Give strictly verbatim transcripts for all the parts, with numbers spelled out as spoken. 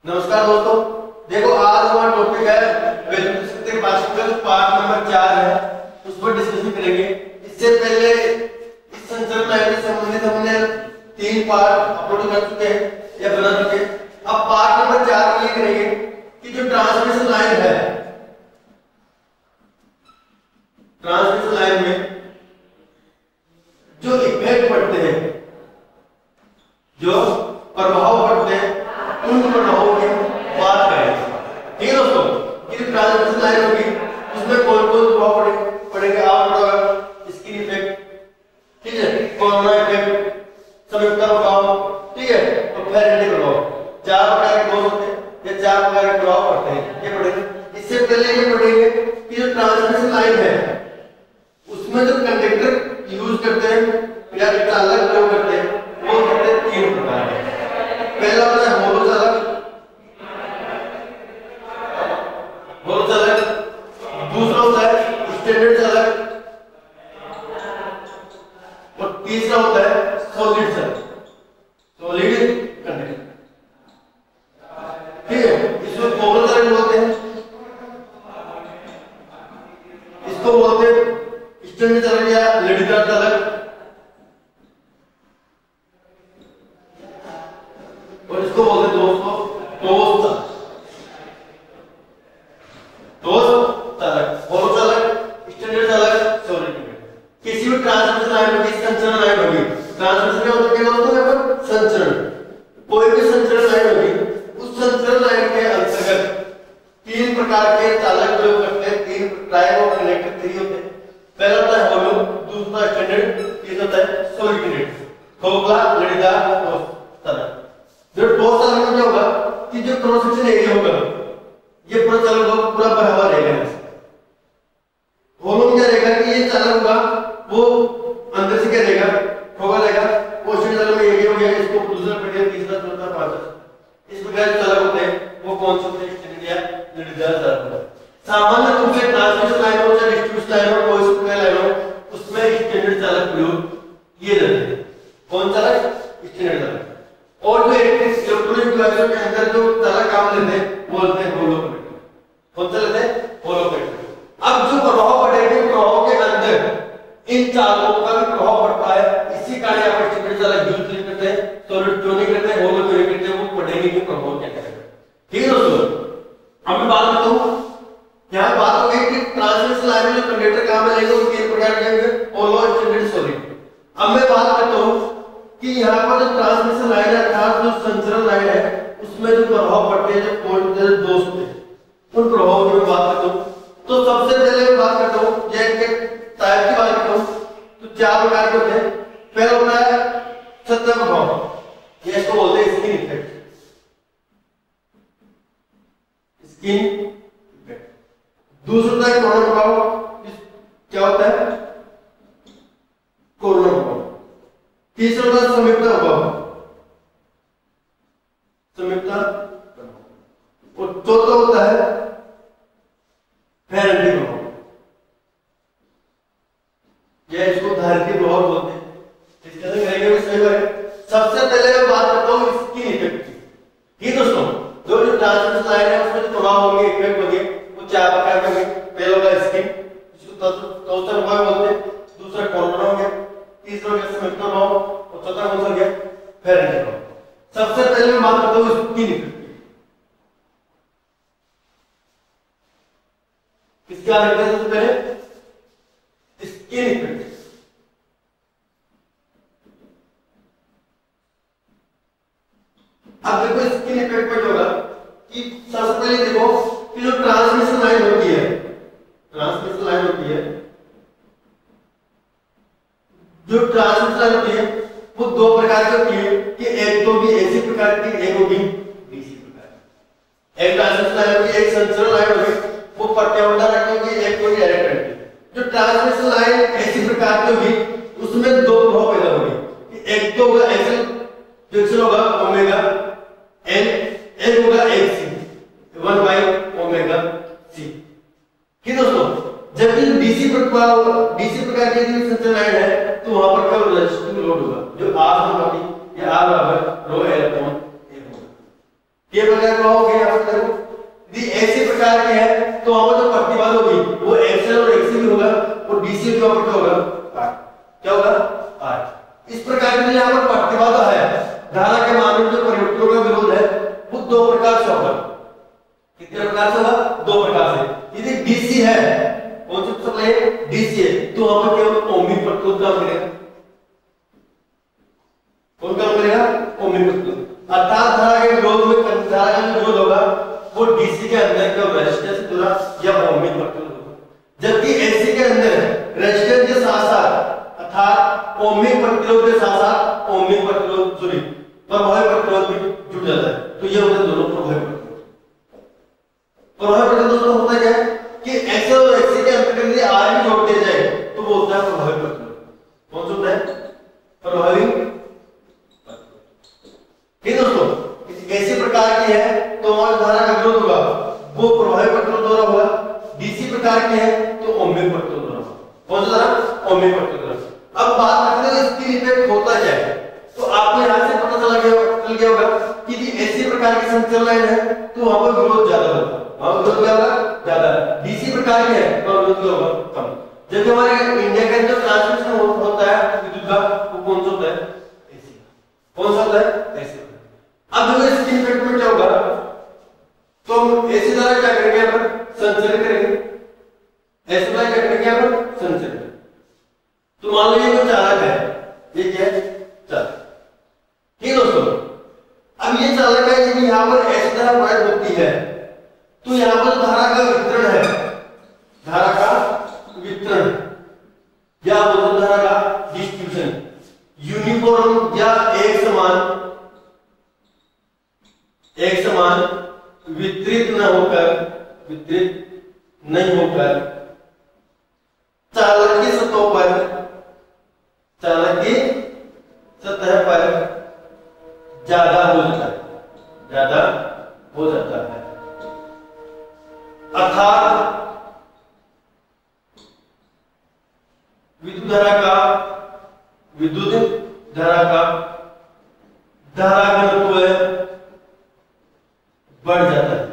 नमस्कार दोस्तों, देखो आज हमारा टॉपिक है विद्युत शक्ति पाठ्यक्रम पाठ नंबर चार है, उस पर डिस्कशन करेंगे। इससे पहले इस संचरण लाइन से संबंधित हमने तीन पार्ट अपलोड कर चुके हैं या बना चुके हैं। अब पार्ट नंबर चार में ये करेंगे कि जो ट्रांसमिशन लाइन है, ट्रांसमिशन लाइन में जो इफेक्ट पड़ते हैं, जो प्रभाव पड़ते हैं, उन प्रभावों की बात करेंगे। ठीक है दोस्तों, कि ट्रांसमिशन लाइन होगी उसमें कौन कौन प्रभाव पड़ेंगे पड़ेंगे आप लोग, स्किन इफेक्ट, ठीक है, कोरोना इफेक्ट, संयुक्ता प्रभाव, ठीक है, और फेरेंटी प्रभाव। चार प्रकार के दोष होते हैं या चार प्रकार के प्रभाव पड़ते हैं, ये पढ़ेंगे। इससे पहले ये पढ़ेंगे कि जो ट्रांसमिशन लाइन है उसमें जो कंडक्टर यूज करते हैं या चालक प्रयोग करते हैं वो होते हैं तीन प्रकार के। पहला होता है होलो चालक, होलो चालक, दूसरा होता है स्टैंडर्ड चालक, और तीसरा होता है सॉलिड चालक, सॉलिड कंडक्टर। ठीक है, इसको होलो चालक बोलते हैं, इसको बोलते हैं स्टैंडर्ड चालक या लड़ीदार चालक, और इसको बोलते हैं दोस्तों ठोस चालक। ठोस चालक, होलो चालक, स्टैंडर्ड चालक, सॉलिड कंडक्टर। किसी भी ट्रांसमिशन लाइन होगी, संचरण लाइन होगी, ट्रांसमिशन में होता है दोस्तों यहाँ पर संचरण, कोई भी संचरण लाइन होगी, उस संचरण लाइन के अंतर्गत तीन प्रकार के चालक प्रयोग करते हैं। तीन टाइप ऑफ कंडक्टर थ्री होते हैं। पहला होता है होलो, दूसरा स्टैंडर्ड, तीसरा होता है सॉलिड कंडक्टर, खोखला, लड़ीदार, ठोस चालक। जो ठोस चालक में क्या होगा कि जो क्रॉस सेक्शन एरिया होगा ये पूरा चालक होगा, पूरा भरा हुआ रहेगा। होलो में क्या रहेगा कि ये चालक होगा वो अंदर से क्या रहेगा, ठोका रहेगा। क्वेश्चन चालक में एरिया हो गया, इसको दूसरा पढ़िए, तीसरा, चौथा, पांचवा, इस प्रकार के चालक होते हैं वो कौन से होते हैं, स्टैंडर्ड या लड़ीदार चालक। सामान्य रूप से ट्रांसमिशन लाइन हो चाहे डिस्ट्रीब्यूशन लाइन हो, कोई सी लाइन हो, उसमें स्टैंडर्ड चालक प्रयोग किए जाते हैं। कौन चालक, स्टैंडर्ड चालक। और जो इलेक्ट्रॉनिक डिवाइसों के अंदर जो चालक काम लेते हैं बोलते हैं होलो कंडक्टर। कौन सा लेते हैं, होलो कंडक्टर। अब जो प्रभाव पड़ेगा प्रभाव के अंदर इन चालकों का भी प्रभाव पड़ता है, इसी कारण यहाँ पर स्टैंडर्ड चालक यूज नहीं करते हैं, सॉलिड क्यों नहीं करते हैं, होलो क्यों नहीं करते हैं, वो पढ़ेंगे कि प्रभाव क्या करेगा। ठीक है दोस्तों, अब मैं बात करता हूँ, यहाँ बात हो गई कि ट्रांसमिशन लाइन में जो कंडक्टर काम लेंगे वो तीन प्रकार के होंगे, होलो, स्टैंडर्ड, सॉलिड। अब मैं बात करता हूँ कि यहाँ पर जो ट्रांसमिशन लाइन है अर्थात जो संचरण लाइन है उसमें जो प्रभाव पड़ते हैं, जो वोल्टेज दोष होते हैं, उन प्रभावों की मैं बात करता हूँ। तो सबसे पहले मैं बात करता हूँ टाइप की बात करता हूँ, तो चार प्रकार के होते हैं। पहला होता है सतह प्रभाव, ये इसको बोलते हैं स्किन इफेक्ट, स्किन इफेक्ट। दूसरा होता है कोरोना प्रभाव, क्या होता है, कोरोना प्रभाव। तीसरा होता है संयुक्ता प्रभाव, संयुक्ता प्रभाव। और चौथा होता है फेरेंटी प्रभाव, या इसको धारिती प्रभाव बोलते हैं। डिस्कशन करेंगे इसके बारे में। सबसे पहले मैं बात करता हूँ स्किन इफेक्ट की। ठीक दोस्तों, जो जो ट्रांसमिशन लाइन है उसमें जो प्रभाव होंगे, इफेक्ट होंगे, वो चार प्रकार के होंगे। पहला होगा स्किन, इसको चौथा प्रभाव बोलते हैं। दूसरा कोरोना हो गया, तीसरा हो गया संयुक्ता प्रभाव, और चौथा कौन सा हो गया, फेरेंटी प्रभाव। सबसे पहले मैं बात करता हूँ स्किन इफेक्ट की। किसके बारे में सबसे पहले, स्किन इफेक्ट। अब देखो स्किन इफेक्ट में होगा कि सबसे पहले देखो कि जो ट्रांसमिशन लाइन होती है, ट्रांसमिशन लाइन होती है, जो ट्रांसमिशन लाइन होती है वो दो प्रकार की होती है कि एक तो भी एसी प्रकार की, एक होगी डीसी प्रकार की। एक ट्रांसमिशन लाइन होगी, एक संचरण लाइन होगी, वो पर्यावरण रखी होगी, एक होगी डायरेक्ट करंट। जो ट्रांसमिशन लाइन ऐसी प्रकार की होगी उसमें दो प्रभाव पैदा होंगे, एक तो होगा एक्सल, जो एक्सल होगा ओमेगा एन, एक होगा एक C, one by omega C. ठीक दोस्तों, जब डीसी प्रकार डीसी प्रकार की संचरण लाइन है तो वहां पर क्या रेजिस्टिव लोड होगा, जो आर होगा या आर बराबर रो एल अपॉन ए होगा। ये प्रकार प्रभाव हो गया यहाँ पर देखो, यदि ऐसे प्रकार के है तो वहां पर जो प्रतिबाधा होगी वो एक्सएल और एक्सी भी होगा और डीसी के ऊपर क्या होगा आर, क्या होगा आर। इस प्रकार के यहाँ पर प्रतिबाधा है, धारा के मान में जो परिवर्तनों का विरोध है वो दो प्रकार से होगा। कितने प्रकार से होगा? दो प्रकार से। यदि डीसी है, कौन सी सप्लाई है? डीसी है, तो वहां पर केवल ओमिक प्रतिरोध काम करेगा। कौन काम करेगा? ओमिक प्रतिरोध। अर्थात धारा के विरोध में धारा का विरोध होगा वो डीसी के अंदर का रेजिस्टेंस जुड़ा या ओमिक प्रतिरोध होगा, जबकि एसी के अंदर रेजिस्टेंस के साथ साथ अर्थात ओमिक प्रतिरोध के साथ साथ ओमिक प्रतिरोध जुड़ी प्रभावी प्रतिरोध भी जुड़ जाता है। तो ये होते दोनों प्रभावी प्रतिरोध। प्रभावी प्रतिरोध दोस्तों होता क्या है कि एक्स और एक्सी के अंतर यदि आर भी जोड़ दिया जाए तो वो होता है प्रभावी प्रतिरोध। कौन सा होता है? प्रभावी प्रतिरोध। ठीक दोस्तों, ऐसे प्रकार की है तो हमारी धारा का विरोध होगा वो प्रभावी प्रतिरोध द्वारा होगा। डीसी प्रकार की है तो ओमिक प्रतिरोध द्वारा होगा। कौन सा धारा? ओमिक प्रतिरोध। अब बात करते हैं स्किन इफेक्ट होता क्या है, तो आपको यहां से पता चला गया चल गया होगा कि यदि ऐसे प्रकार की संचरण लाइन है तो वहां पर विरोध ज्यादा होगा, वहां विरोध क्या होगा? ज्यादा। डीसी प्रकार की है तो विरोध क्या होगा? कम। जबकि हमारे इंडिया के अंदर ट्रांसमिशन होता है विद्युत का वो कौन सा होता है? एसी। कौन सा होता है? एसी। अब देखो स्किन इफेक्ट में क्या होगा, तो हम एसी द्वारा क्या करेंगे? यहाँ पर संचरण करेंगे। एसी द्वारा क्या करेंगे? यहाँ पर संचरण। तो मान लो ये कोई चालक है, ये क्या है? चालक। ठीक दोस्तों, अब ये चालक है, यदि यहाँ पर ऐसी धारा प्रवाहित होती है तो यहाँ पर धारा का वितरण है, धारा का वितरण या बोलो धारा का डिस्ट्रीब्यूशन यूनिफॉर्म या एक समान एक समान वितरित न होकर वितरित नहीं होकर चालक की सतह पर चालक की सतह पर ज्यादा हो जाता है, ज्यादा हो जाता है। अर्थात विद्युत धारा का विद्युत धारा का धारा घनत्व बढ़ जाता है।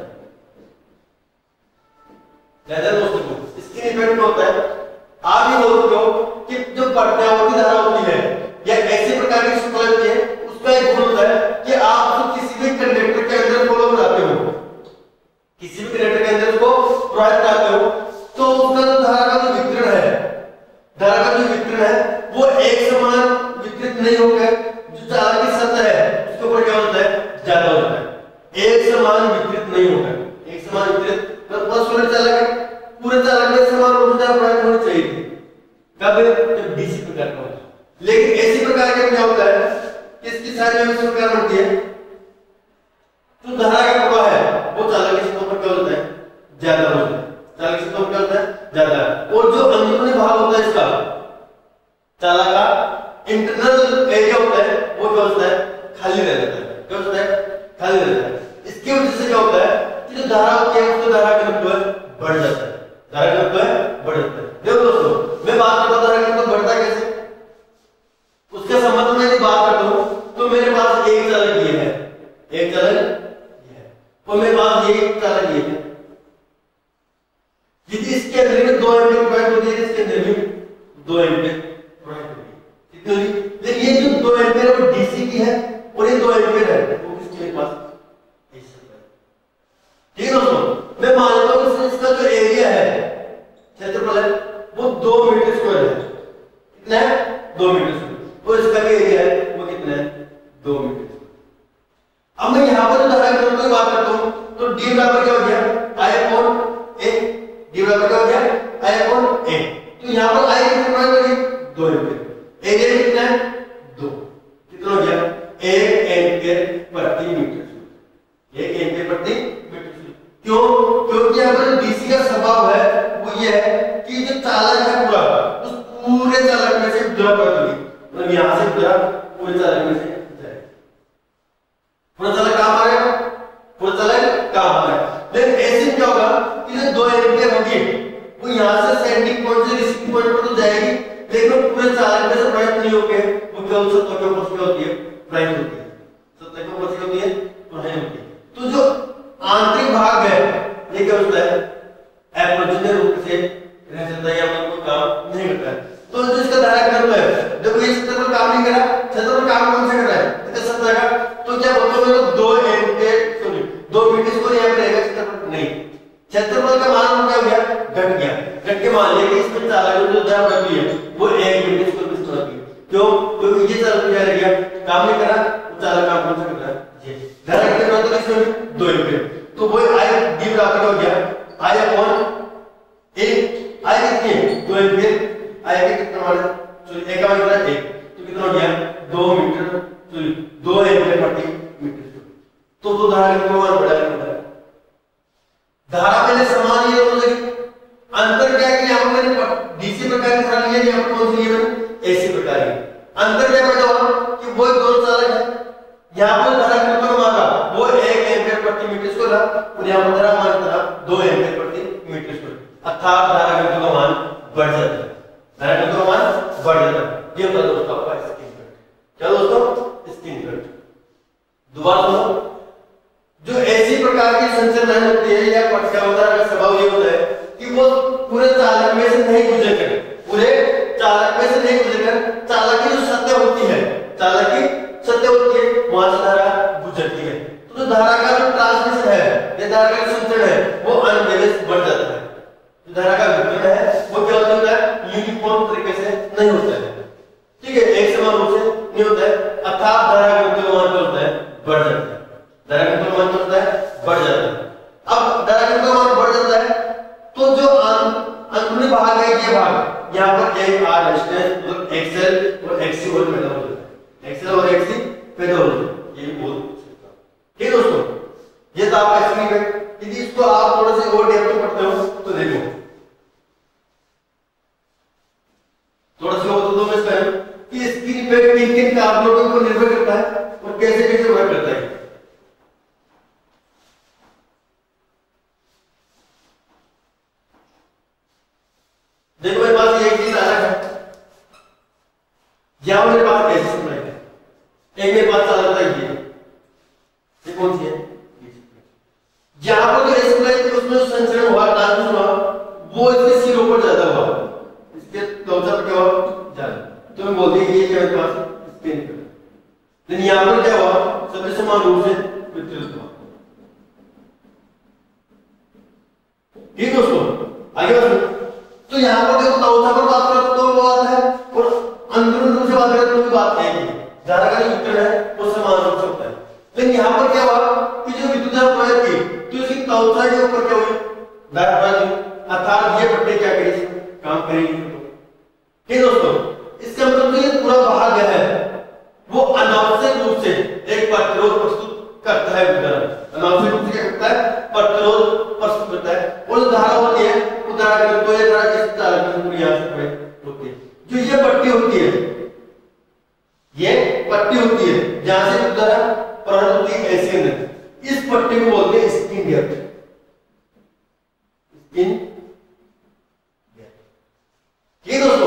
ज्यादा दोस्तों इसके इफेक्ट होता है। आप ये बोल सकते हो कि जो प्रत्यावर्ती धारा होती है या ऐसे प्रकार की सप्लाई होती है उसका एक गुण होता है कि आप उसको किसी भी कंडक्टर के अंदर फॉलो कराते हो, किसी भी कंडक्टर के अंदर उसको प्रवाहित कराते हो तो उसका जो धारा का जो वितरण है, धारा का जो वितरण है वो एक समान वितरित नहीं होकर जो चालक की सतह है उसके ऊपर क्या होता है? ज्यादा होता है। एक समान वितरित नहीं होकर, एक समान वितरित बस पूरे चालक पूरे चालक में समान रूप से प्रवाहित होनी चाहिए थी। कब? जब डीसी प्रकार का होता है। लेकिन ऐसी प्रकार का क्या होता है कि इसकी सारी में प्रकार बनती है तो धारा का प्रवाह है वो चालक की सतह पर क्या होता है? ज्यादा होता है। चालक की सतह पर क्या होता है? ज्यादा। और जो अंदरूनी भाग होता है इसका चालक का इंटरनल एरिया होता है वो क्या होता है? खाली रह जाता है। क्या होता है? खाली रह जाता है। इसकी वजह से क्या होता है कि जो धारा होती है उसका धारा घनत्व बढ़ जाता है, धारा घनत्व बढ़ जाता है। देखो दोस्तों मैं बात करता हूं धारा घनत्व बढ़ता कैसे, उसके संबंध में यदि बात करता हूं तो मेरे पास एक चालक ये है, एक चालक ये है और मेरे पास ये एक चालक ये है। यदि इसके अंदर में दो एम्पीयर प्रवाहित होती है, इसके अंदर में दो एम्पीयर प्रवाहित होती है, कितनी होगी? लेकिन ये जो दो एम्पीयर वो डीसी की है और ये दो एम्पीयर है वो किसके पास? ठीक है दोस्तों, मैं मानता हूं कि इसका जो एरिया है क्षेत्रफल है वो दो मीटर स्क्वायर है। कितना है? दो मीटर स्क्वायर। और इसका भी एरिया है वो कितना है? दो मीटर स्क्वायर। अब मैं यहां पर धारा घनत्व की बात करता हूं तो डी बराबर क्या हो गया? I upon A. डी बराबर क्या हो गया? I upon A. तो यहां पर आई कितनी होगी? दो एम्पीयर। एरिया कितना है? दो। कितना हो गया? एक एम्पीयर प्रति मीटर स्क्वायर। एक एम्पीयर प्रति मीटर। क्यों? क्योंकि यहाँ पर डीसी का स्वभाव है वो ये है कि जो चालक है पूरा उस पूरे चालक में से विद्युत प्रवाहित होगी, मतलब यहाँ से विद्युत पूरे चालक में से जाएगा। पूरा चालक कहाँ आ गया? पूरा चालक कहाँ आ गया? लेकिन ऐसे क्या होगा कि जो दो एम्पीयर होगी वो यहाँ से सेंडिंग पॉइंट से रिसीविंग पॉइंट पर तो जाएगी, लेकिन पूरे चालक में से प्रवाहित नहीं होके वो केवल सतह के ऊपर से होती है, प्रवाहित होती है। सतह के ऊपर से होती है, प्रवाहित होती है। तो जो आंतरिक भाग है ये क्या होता है, अप्रोचनीय रूप से रह जाता है या कोई काम नहीं करता है। तो जो इसका धारा घनत्व है, देखो ये क्षेत्रफल काम नहीं करा, क्षेत्रफल काम कौन से कर रहा है, इसका सब जाएगा। तो क्या बोलते हैं दो एम्पीयर सॉरी दो मीटर स्क्वायर यहाँ पे रहेगा क्षेत्रफल नहीं, क्षेत्रफल का मान क्या हो गया, घट गया। घट के मान लिया कि इसमें चालक जो धारा बढ़ती है वो एक मीटर स्क्वायर पर होती है। क्यों, क्योंकि ये चालक क्या रह गया, काम नहीं करा, चालक काम कौन सा कर रहा है, ये धारा कितना होता है इसमें दो एम्पीयर। तो वो आई डी बराबर हो गया आई अपॉन ए, आई कितनी है दो एम्पीयर, आई का कितना मान है सॉरी ए का मान कितना है एक, तो कितना हो गया दो मीटर सॉरी दो एम्पीयर प्रति मीटर। तो तो धारा का मान बढ़ा है, धारा पहले समान ही दोनों जगह, अंतर क्या है कि यहां पर मैंने डीसी प्रकार की धारा ली है, यहां पर कौन सी ली है मैंने एसी प्रकार की। अंतर क्या पैदा हुआ कि वो दोनों चालक है, यहां पर धारा का मान वो एक एम्पीयर प्रति मीटर स्क्वायर था और यहां पर धारा मान था दो एम्पीयर प्रति मीटर स्क्वायर, अर्थात धारा घनत्व का मान बढ़ जाता है, धारा घनत्व का मान बढ़ जाता है। ये होता है दोस्तों आपका स्किन कट। क्या दोस्तों, स्किन कट। दोबारा सुनो, जो ऐसी प्रकार की संरचना होती है या पटकावधारा का स्वभाव ये होता है कि वो पूरे चालक में से नहीं गुजरकर पूरे चालक में से नहीं गुजरकर चालक की जो सतह होती है, चालक की सतह होती है वहां से धारा गुजरती है। तो जो धारा का जो ट्रांसमिशन है या धारा का संचरण है वो अनबैलेंस बढ़ जाता है। जो धारा का वितरण है वो क्या होता है, यूनिफॉर्म तरीके से नहीं होता है, ठीक है, एक समान रूप से नहीं होता है, अर्थात धारा का वितरण मान होता है बढ़ जाता है, धारा का वितरण मान होता है बढ़ जाता है। अब धारा का वितरण मान बढ़ जाता है तो जो अंदरूनी भाग है ये भाग यहाँ पर एक आर रेजिस्टेंस मतलब एक्सएल और एक्सी होल पैदा हो जाता है, एक्सएल और एक्सी पैदा हो जाता है, ये भी बोल सकता हूं। ठीक है दोस्तों, ये तो आपका स्क्रीन है, यदि इसको आप थोड़ा से और डेप्थ में पढ़ते हो तो देखो थोड़ा सा बता दो मैं इसमें कि स्क्रीन पे किन किन कारकों के ऊपर निर्भर करता है और कैसे कैसे वर्क करता है। देखो मेरे पास ये एक चीज अलग है, यहां मेरे पास ऐसी सप्लाई है, एक मेरे पास चालक है ये ये कौन सी है, जहां पर जो सप्लाई थी उसमें संचरण हुआ, ट्रांसमिशन हुआ, वो इसके सिरों पर ज्यादा हुआ, इसके त्वचा पर क्या हुआ ज्यादा, तो मैं बोलती है ये क्या मेरे पास स्पिन कर, लेकिन यहां पर क्या हुआ सभी समान रूप से वितरित हुआ। ठीक दोस्तों, आगे बढ़ो। तो यहाँ पर देखो त्वचा पर बात करें तो वो बात है और अंदरूनी रूप से बात करें तो भी बात है, धारा का जो वितरण है वो समान रूप से होता है। लेकिन यहाँ पर क्या हुआ कि जो विद्युत धारा प्रवाहित की तो इसकी त्वचा के ऊपर क्या हुई धारा प्रवाहित, अर्थात ये पट्टी क्या करेगी काम करेगी। ठीक दोस्तों, इसका मतलब ये पूरा भाग है वो अनावश्यक रूप से एक प्रतिरोध प्रस्तुत करता है, अनावश्यक रूप से क्या करता है प्रतिरोध प्रस्तुत करता है। और धारा होती है धारा का तो ये धारा किस चालक में यहां से पड़े होती है, जो ये पट्टी होती है ये पट्टी होती है जहां से धारा प्रवाहित होती है ऐसे अंदर, इस पट्टी को बोलते हैं स्किन डेप्थ, स्किन डेप्थ। ठीक दोस्तों,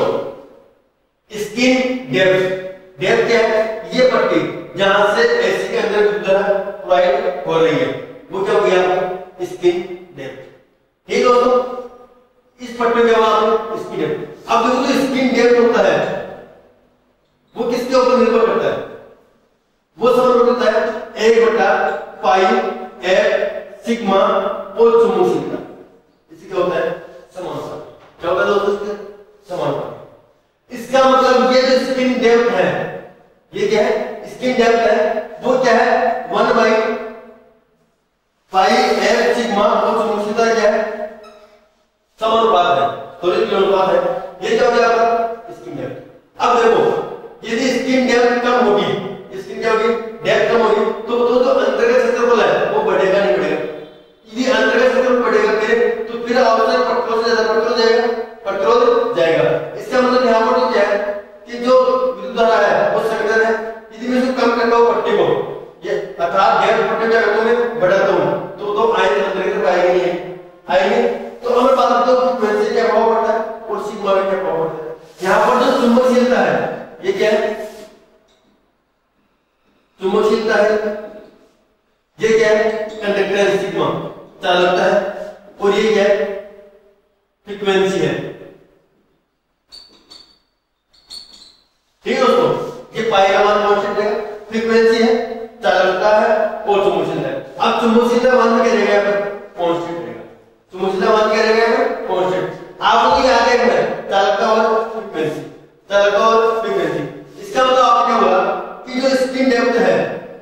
स्किन डेप्थ, डेप्थ क्या है, ये पट्टी जहां से ऐसे के अंदर धारा प्रवाहित हो रही है वो क्या हो गया स्किन डेप्थ। ठीक दोस्तों, इस पट्टी में आप स्किन डेप्थ। अब देखो जो स्किन डेप्थ होता है वो किसके ऊपर निर्भर करता है, वो समान होता है एक बटा पाई एफ सिग्मा और चुंबकीयता, इससे क्या होता है समानुपात। क्या होता है दोस्तों इसके समानुपात। इसका मतलब ये जो स्किन डेप्थ है ये क्या है स्किन डेप्थ है वो क्या है one by pi F sigma और चुंबकीयता क्या है समानुपात है, त्वरित अनुपात है, ये क्या हो गया आपका स्किन डेप्थ। अब देखो यदि स्किन डेप्थ कम होगी, स्किन क्या होगी डेप्थ कम होगी तो तो जो अंतर्गत क्षेत्रफल है वो बढ़ेगा नहीं बढ़ेगा, यदि अंतर्गत क्षेत्रफल बढ़ेगा फिर तो फिर आवश्यक प्रतिरोध से ज्यादा प्रतिरोध जाएगा प्रतिरोध जाएगा। इसका मतलब यहां पर तो क्या है कि जो विद्युत धारा है वो संघनन है, यदि मैं इसको कम करता हूं पट्टी को ये अर्थात डेप्थ पट्टी क्या करता हूं मैं बढ़ाता हूं तो तो आयतन अंतर्गत आएगा नहीं आएंगे। तो हमें बात करते हैं फ्रीक्वेंसी क्या प्रभाव पड़ता है और सिग्मा में क्या प्रभाव पड़ता है। यहां पर जो चुंबकशीलता है ये क्या है चुंबकशीलता है, ये क्या है कंडक्टेंस सिग्मा, चालकता है, और ये क्या है, फ्रीक्वेंसी है। ठीक है दोस्तों, ये पाई का मान कांस्टेंट है, फ्रीक्वेंसी है, चालकता है और चुंबकशीलता है। अब चुंबकशीलता मान क्या रहेगा, यहाँ पर कांस्टेंट रहेगा। चुंबकशीलता मान क्या रहेगा, यहाँ पर कांस्टेंट। आपको याद रखना है चालकता और फ्रीक्वेंसी, चालकता और फ्रीक्वेंसी। इसका मतलब आप क्या होगा कि जो स्किन डेप्थ है,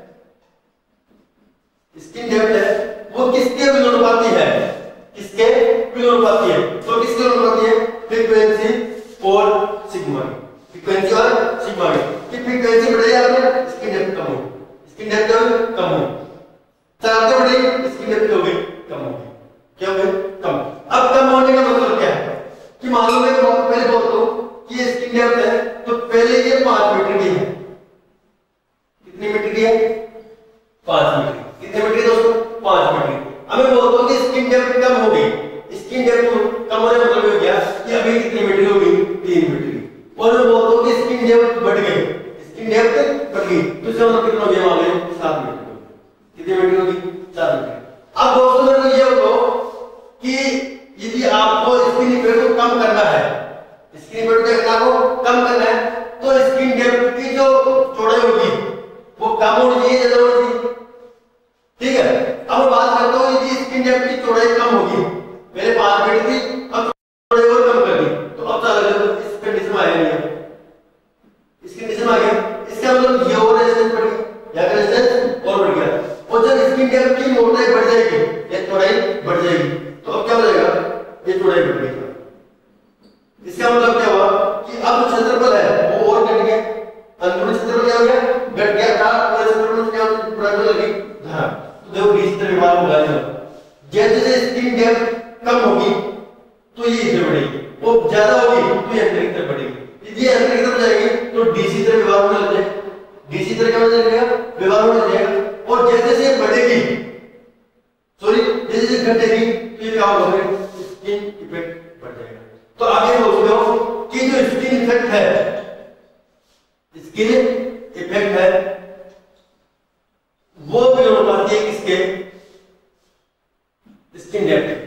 स्किन डेप्थ है वो किसके विलोमानुपाती है, किसके विलोमानुपाती है, तो किसके विलोमानुपाती है, फ्रीक्वेंसी और सिग्मा की, फ्रीक्वेंसी और सिग्मा की। कि फ्रीक्वेंसी बढ़ेगी आपने स्किन डेप्थ कम होगी, स्किन डेप्थ कम होगी, चालकता बढ़ेगी स्किन डेप्थ होगी कम होगी, क्या होगी कम। अब कम होने का मतलब क्या है कि मान लो मैं पहले बोलता हूं कि ये स्किन डेप्थ है, तो पहले ये पांच मीटर की है, कितनी मीटर की है, पांच मीटर। कितने मीटर दोस्तों, पांच मीटर। अब मैं बोलता हूं कि स्किन डेप्थ कम हो गई, स्किन डेप्थ कम होने का मतलब हो गया कि अभी कितनी मीटर हो गई, तीन मीटर की। और मैं बोलता हूं कि स्किन डेप्थ बढ़ गई, स्किन डेप्थ बढ़ गई, तो इसका मतलब कितना हो गया, मान लो सात मीटर। कितनी मीटर होगी, सात मीटर। अब दोस्तों मेरे को ये बताओ कि यदि आपको स्किन डेप्थ को कम करना है, स्किन डेप्थ को कम करना है, तो स्किन डेप्थ की जो चौड़ाई होगी वो कम होनी चाहिए, ज्यादा होनी चाहिए। ठीक है, अब बात करता हूं यदि स्किन डेप्थ की चौड़ाई कम होगी, पहले पांच मीटर थी, अब चौड़ाई और कम कर दी, तो अब चालक इस कंडीशन में आया नहीं, इस कंडीशन में आ गया। इसका मतलब ये और रेजिस्टेंस बढ़ गया, या रेजिस्टेंस और बढ़ गया। और जब स्किन डेप्थ की मोटाई बढ़ जाएगी या चौड़ाई बढ़ जाएगी, तो अब क्या हो जाएगा, ये चौड़ाई बढ़ गई। इसका मतलब क्या हुआ कि अब जो क्षेत्रफल है वो और घट गया, अंदरूनी क्षेत्रफल क्या हो गया, घट गया था, पूरे क्षेत्रफल में क्या प्रभाव लगी, धारा। तो देखो डिजिटल व्यवहार होगा, जैसे जैसे स्किन डेप्थ कम होगी तो ये इधर बढ़ेगी, वो ज्यादा होगी तो ये अंदर की तरफ बढ़ेगी। यदि अंदर की तरफ जाएगी तो डीसी तरह व्यवहार होने लग जाएगा, डीसी तरह क्या हो जाएगा, व्यवहार होने लग जाएगा। और जैसे जैसे बढ़ेगी, सॉरी जैसे जैसे घटेगी तो ये क्या होगा, स्किन इफेक्ट बढ़ जाएगा। तो आगे दोस्तों कि जो स्किन इफेक्ट है, स्किन इफेक्ट है वो भी अनुपाती है किसके, स्किन डेप्थ।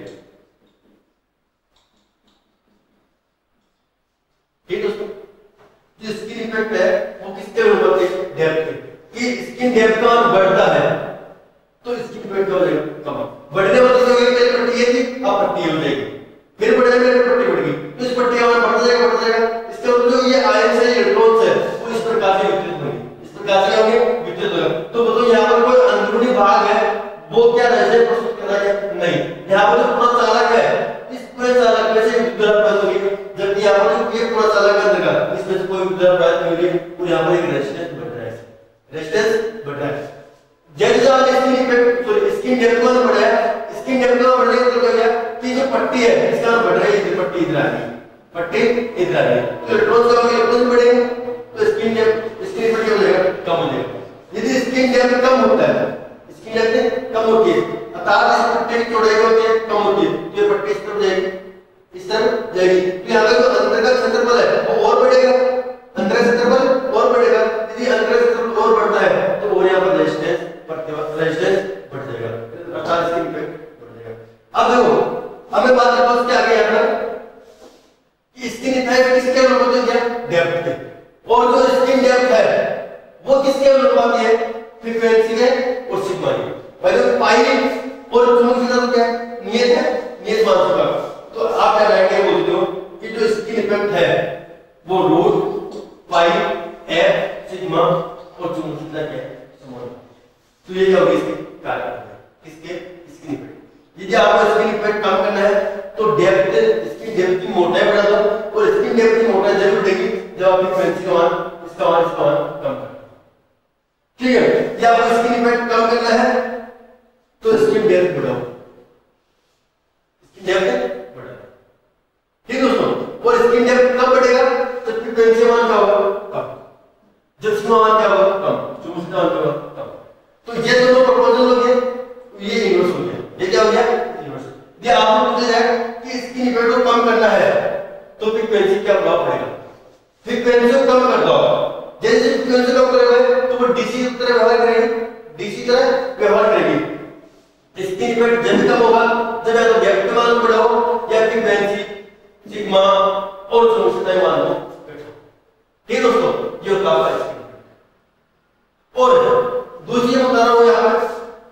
ठीक दोस्तों, जो स्किन इफेक्ट है वो किसके अनुपाती है, डेप्थ के। कि स्किन डेप्थ का बढ़ता है तो स्किन इफेक्ट हो जाएगा कम। बढ़ने मतलब क्या, पहले पट्टी ये थी, अब पट्टी हो जाएगी, फिर बढ़ने में पट्टी बढ़ गई, तो इस पट्टी का मान बढ़ जाएगा बढ़ जाएगा। इसका मतलब ये आयन से इलेक्ट्रॉन्स है वो इस प्रकार से वितरित होंगे, इस प्रकार से क्या होंगे, वितरित होगा। तो बताओ यहाँ पर कोई अंदरूनी भाग है वो क्या रेजिस्टेंस प्रस्तुत कर रहा है, नहीं। यहाँ पर जो पूरा चालक है, इस पूरे चालक में से विद्युत धारा प्रवाहित होगी, जबकि यहाँ पर जो ये पूरा चालक अंदर का, इसमें से कोई विद्युत धारा प्रवाहित नहीं होगी, और यहाँ पर एक रेजिस्टेंस बढ़ रहा है, रेजिस्टेंस बढ़ रहा है। जैसे जैसे skin effect, sorry skin depth को बढ़ रहा है, स्किन डेप्थ को बढ़ने का मतलब क्या है कि जो पट्टी है इसका बढ़ रहा है, इधर पट्टी इधर आ रही है, पट्टी इधर आ रही है, तो इलेक्ट्रॉन्स का इलेक्ट्रॉन बढ़ेंगे तो स्किन डेप्थ, स्किन इफेक्ट हो जाएगा, कम हो जाएगा। यदि स्किन डेप्थ कम होता है, स्किन डेप्थ कम होती है, अर्थात इस पट्टी की चौड़ाई होती है कम होती है, तो ये पट्टी इस तरफ जाएगी, इस तरफ जाएगी, तो यहाँ का जो अंदर का क्षेत्रफल है वो और बढ़ेगा, अंदर का क्षेत्रफल और बढ़ेगा। यदि अंदर का क्षेत्रफल और बढ़ता है तो और यहाँ पर रेजिस्टेंस रेजिस्टेंस बढ़ जाएगा, अर्थात स्किन इफेक्ट बढ़ जाएगा। अब देखो, अब मैं बात करता हूं उसके आगे यहाँ कि स्किन इफेक्ट किसके अनुपाती है, डेप्थ के। और जो स्किन डेप्थ है वो किसके अनुपाती है, फ्रीक्वेंसी में और सिग्मा की। पहले पाई और चुंबकशीलता तो क्या है, नियत है, नियत मान चुका। तो आप क्या कहेंगे, बोलते हो कि जो स्किन इफेक्ट है वो रूट पाई एफ सिग्मा और चुंबकशीलता क्या है, समान। तो ये क्या होगी इसके कारण, किसके, स्किन इफेक्ट। यदि आपको स्किन इफेक्ट कम करना है तो डेप्थ, स्किन डेप्थ की मोटाई बढ़ा दो, और स्किन डेप्थ की मोटाई जरूर बढ़ेगी जब आप फ्रीक्वेंसी का मान, इसका मान, इसका मान कम कर। ठीक है, यदि आपको स्किन इफेक्ट कम करना है तो स्किन डेप्थ बढ़ाओ, स्किन डेप्थ बढ़ाओ। ठीक दोस्तों, और स्किन डेप्थ कम बढ़ेगा तो फ्रीक्वेंसी मान क्या होगा, कम। जब सिग्मा मान क्या होगा, कम। चुंबकशीलता मान क्या होगा, कम। तो ये दोनों प्रोपोर्शनल हो गए, ये इनवर्स हो गया, ये क्या हो गया, इनवर्स। ये आपको पूछा जाए कि स्किन इफेक्ट को कम करना है तो फ्रीक्वेंसी क्या प्रभाव पड़ेगा, फ्रीक्वेंसी को कम कर दो। जैसे फ्रीक्वेंसी कम करोगे तो वो डीसी की तरह व्यवहार करेगी, डीसी तरह व्यवहार करेगी। स्किन इफेक्ट जब कम होगा जब या तो गैप का मान बड़ा हो या फिर बेंजी सिग्मा और समस्या मान हो। ठीक दोस्तों, ये होता है स्किन इफेक्ट। और दूसरी मैं बता रहा हूं यहां पर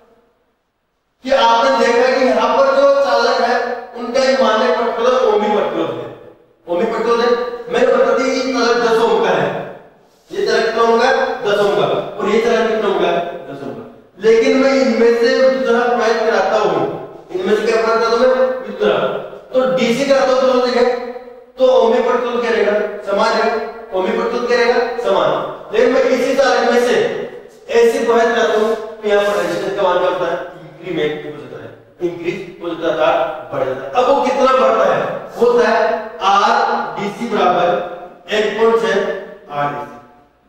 कि आपने देखा कि यहां पर जो चालक है उनका एक मानक प्रतिरोध ओमी प्रतिरोध है। ओमी प्रतिरोध है, मैंने बता दी ये चालक दस ओम का है, ये चालक कितना ओम का दस ओम का, और ये चालक कितना ओम का दस ओम का। लेकिन मैं इनमें से दूसरा प्रयोग कराता हूं, इनमें से क्या करता हूं मैं दूसरा, तो डीसी करता हूं दोनों जगह, तो ओमी प्रतिरोध क्या रहेगा समान है, ओमी प्रतिरोध क्या रहेगा समान। लेकिन मैं इसी चालक में से ऐसे प्रयोग कराता हूं तो यहां पर रेजिस्टेंस का मान क्या होता है इंक्रीमेंट हो जाता है, इंक्रीज हो जाता है, बढ़ जाता है। अब वो कितना बढ़ता है, होता है आर डीसी बराबर एक पॉइंट छह आर डीसी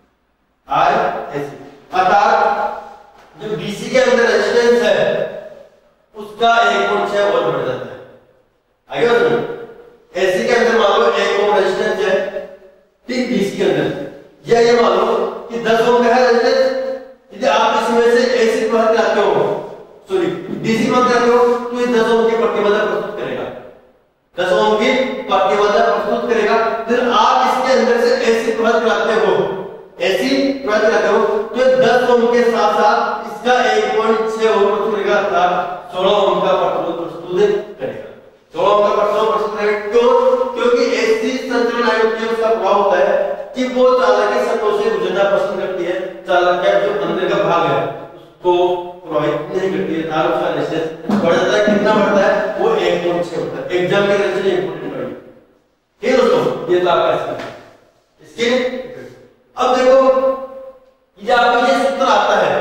आर एसी, अर्थात जो डीसी के अंदर रेजिस्टेंस है उसका एक पॉइंट छह और बढ़ जाता है। आगे बढ़ो, एसी के अंदर मान लो एक ओम रेजिस्टेंस है, ठीक डीसी के अंदर या ये मान लो कि दस ओम का है रेजिस्टेंस, यदि आप इसमें से एसी प्रवाह कराते हो सॉरी डीसी प्रवाह कराते हो तो ये दस ओम की प्रतिबाधा प्रस्तुत करेगा, दस ओम की प्रतिबाधा प्रस्तुत करेगा। फिर आप इसके अंदर से एसी प्रवाह कराते हो, एसी प्रवाह कराते हो तो ये दस ओम के साथ साथ इसका एक पॉइंट छह ओम प्रस्तुत करेगा, अर्थात सोलह ओम का प्रतिरोध प्रस्तुत करेगा, सोलह ओम का प्रतिरोध प्रस्तुत करेगा। क्यों? क्योंकि एसी संचलन आयोजन का प्रभाव होता है कि वो चालक के सतहों से गुजरना पसंद करती है, चालक का जो अंदर का भाग है उसको प्रभावित नहीं करती है, तार उसका रेजिस्टेंस बढ़ जाता है। कितना बढ़ता है वो एक पॉइंट छह होता है। एग्जाम के रेजिस्टेंस इंपॉर्टेंट है। ठीक है दोस्तों, ये तो आपका इसका इसके अब देखो ये आपको ये सूत्र आता है,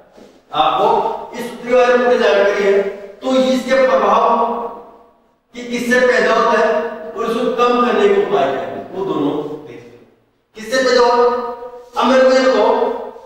आपको इस सूत्र के बारे में पूरी जानकारी है, तो इसके प्रभाव कि किससे पैदा होता है और इसको कम करने के उपाय क्या है वो दोनों देखते हैं। किससे पैदा हो, अब मेरे को ये बताओ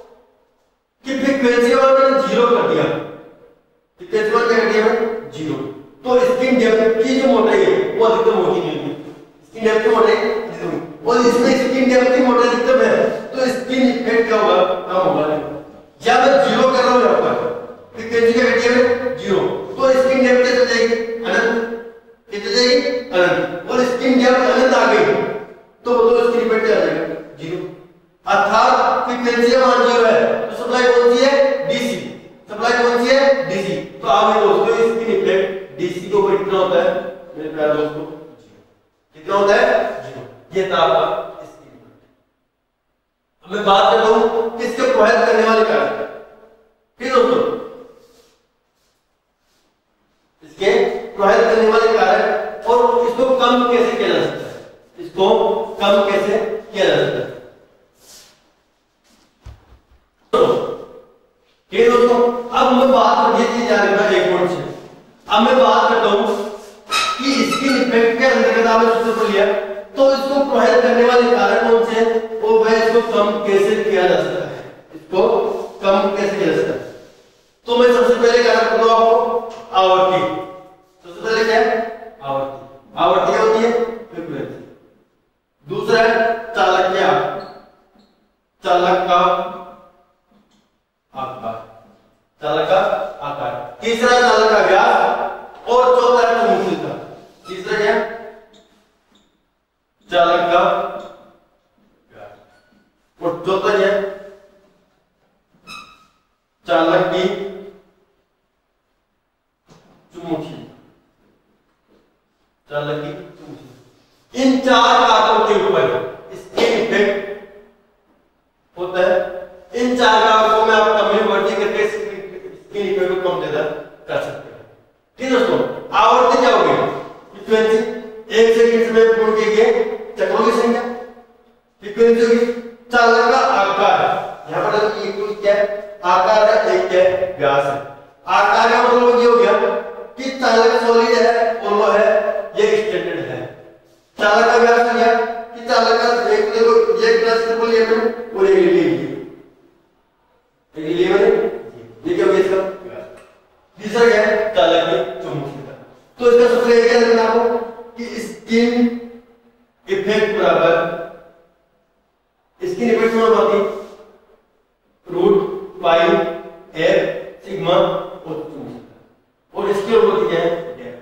कि फ्रीक्वेंसी वन मैंने जीरो कर दिया, फ्रीक्वेंसी वन क्या कर दिया मैंने जीरो, तो स्किन डेप्थ की जो मोटाई है वो अधिकतम होगी नहीं होगी, स्किन डेप्थ की मोटाई अधिकतम, और इसमें स्किन डेप्थ की मोटाई अधिकतम है तो स्किन इफेक्ट क्या होगा कम होगा। या मैं जीरो कर रहा हूं यहां पर, फ्रीक्वेंसी क्या कर दिया मैंने जीरो, तो स्किन डेप्थ कैसे जाएगी अनंत, कितने जाएगी अनंत, और स्किन डेप्थ अनंत आ गई तो वो तो स्किन इफेक्ट आ जाएगा जीरो, अर्थात फ्रीक्वेंसी का मान जीरो है तो सप्लाई कौन सी है डीसी, सप्लाई कौन सी है डीसी। तो आप ये दोस्तों स्किन इफेक्ट डीसी के ऊपर कितना होता है मेरे प्यारे दोस्तों जीरो, कितना होता है जीरो। ये था आपका स्किन इफेक्ट। अब मैं बात करता हूं किसके प्रभावित करने वाले कारक, ठीक है दोस्तों, इसके प्रभावित करने वाले कारक और इसको कम कैसे किया जा सकता है, इसको कम कैसे किया जा सकता है। ठीक है दोस्तों, अब मैं बात कर ये चीज जानेगा एक पॉइंट से, अब मैं बात करता हूं कि स्किन इफेक्ट के अंतर्गत आपने सूत्र पर लिया तो इसको प्रभावित करने वाले कारक कौन से हैं वो वह इसको कम कैसे किया जा सकता है, इसको कम कैसे किया जा सकता है। तो मैं सबसे पहले कारक बताऊं आपको आवर्ती, सबसे पहले क्या है आवर्ती, आवर्ती क्या होती है फ्रीक्वेंसी, दूसरा है चालक क्या चालक का आकार, चालक का आकार, तीसरा चालक का व्यास और चौथा है चुंबकीयता, तीसरा क्या चालक का व्यास और चौथा क्या चालक की चुंबकीयता, चालक की चुंबकीयता। इन चार कारकों के ऊपर इसके इफेक्ट होता है। इन चार कारकों में आप कम्युनिटी करके स्किन इफेक्ट को कम ज्यादा कर सकते हैं। ठीक है दोस्तों, आवर्ती क्या होगी फ्रीक्वेंसी, एक सेकंड में पूर्ण किए गए चक्रों की संख्या, फ्रीक्वेंसी होगी चालक का आकार, यहां पर एक तो क्या है आकार है, एक क्या है व्यास है। आकार का मतलब ये हो गया कि चालक सॉलिड है और वो है ये एक्सटेंडेड है, चालक का व्यास हो गया कि चालक का एक देखो ये ग्लास को लिए मैंने और ये लिए ये लिए मैंने ये क्या हो गया इसका व्यास। तीसरा क्या है चालक की चुंबकीयता। तो इसका सूत्र ये क्या रखना आपको कि स्किन इफेक्ट बराबर और होती क्या है? डेप्थ।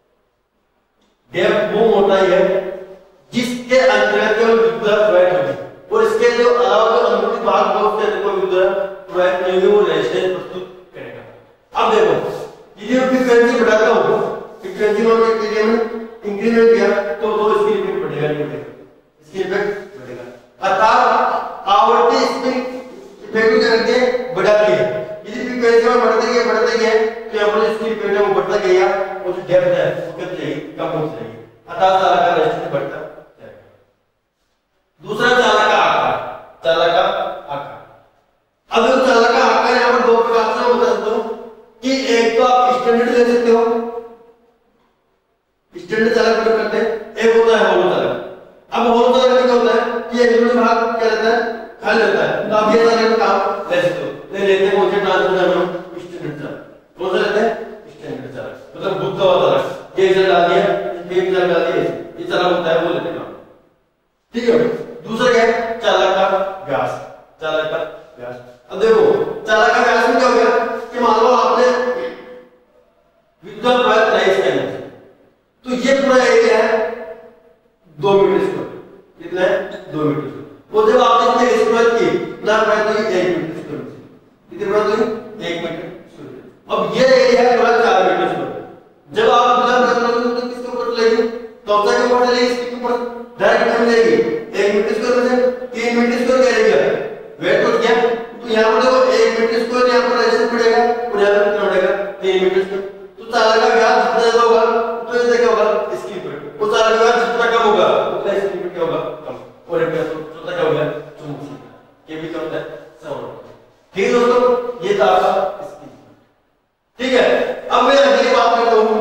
डेप्थ वो मोटाई है जिसके अंतर्गत केवल विद्युत धारा प्रवाहित होगी, और इसके जो अलावा जो अंदरूनी भाग है उसके अंदर कोई विद्युत धारा प्रवाहित नहीं होगी, वो रेजिस्टेंस प्रस्तुत करेगा। अब देखो यदि मैं फ्रीक्वेंसी बढ़ाता हूं, फ्रीक्वेंसी में मैं मीडियम इंक्रीमेंट किया तो तो इसकी लिमिट बढ़ेगा नहीं बढ़ेगा, इसकी इफेक्ट बढ़ेगा। अर्थात आवर्ती स्प्रिंग इफेक्ट करके बढ़ाती है। यदि फ्रीक्वेंसी में बढ़ते गए बढ़ते गए तो यहाँ पर इसकी इफेक्ट है वो बढ़ता गया, और जो डेप्थ है वो कितनी जाएगी? कम होती जाएगी। अर्थात चालक का रेजिस्टेंस बढ़ता जाएगा। दूसरा चालक का आकार, चालक का आकार। अब जो चालक का आकार यहाँ पर दो प्रकार से बता सकता हूँ कि एक तो आप स्टैंडर्ड ले सकते हो, स्टैंडर्ड चालक प्रयोग करते हैं, एक होता है होलो चालक। अब होलो चालक में क्या होता है कि एक दूसरे भाग क्या रहता है? खाली रहता है। तो आप ये चालक का काम ले सकते हो। ले लेते हैं कौन से ट्रांसफर हम स्टैंडर्ड चालक। कौन सा लेते हैं? स्टैंडर्ड चालक, मतलब बुद्ध वाला चालक। ये जल डाल दिया, एक जल डाल दिया, ये चालक होता है वो लेते हैं। ठीक है। दूसरा क्या है? चालक का व्यास, चालक का व्यास। अब देखो चालक का व्यास में क्या हो गया कि मान लो आपने विद्युत प्रवाह कराई इसके अंदर, तो ये पूरा एरिया है दो मीटर स्क्वायर। कितना है? दो मीटर स्क्वायर। और जब आपने इसमें स्क्वायर की ना प्रवाह तो ये एक मीटर स्क्वायर, कितने प्रवाह तो एक मीटर स्क्वायर। अब ये एरिया है पूरा चार मीटर स्क्वायर। जब आप विद्युत प्रवाह करोगे तो किसके ऊपर चलेगी? कब्जा के ऊपर चलेगी, इसके ऊपर डायरेक्ट हम जाएगी। एक मीटर स्क्वायर में से तीन मीटर स्क्वायर का एरिया वेट हो गया, तो यहाँ पर देखो एक मीटर स्क्वायर यहाँ पर रेजिस्टेंस पड़ेगा, और यहाँ पर कितना पड़ेगा? तीन मीटर स्क्वायर। तो चालक का व्यास जितना ज्यादा होगा तो इससे क्या होगा? इसकी इफेक्ट। वो चालक का व्यास जितना कम होगा उतना इसकी इफेक्ट क्या होगा? कम। और एक चौथा क्या हो गया? चुंबकीय, ये भी क्या होता है? समान। ठीक है दोस्तों, ये था आपका इसकी। ठीक है। अब मैं अगली बात करता हूं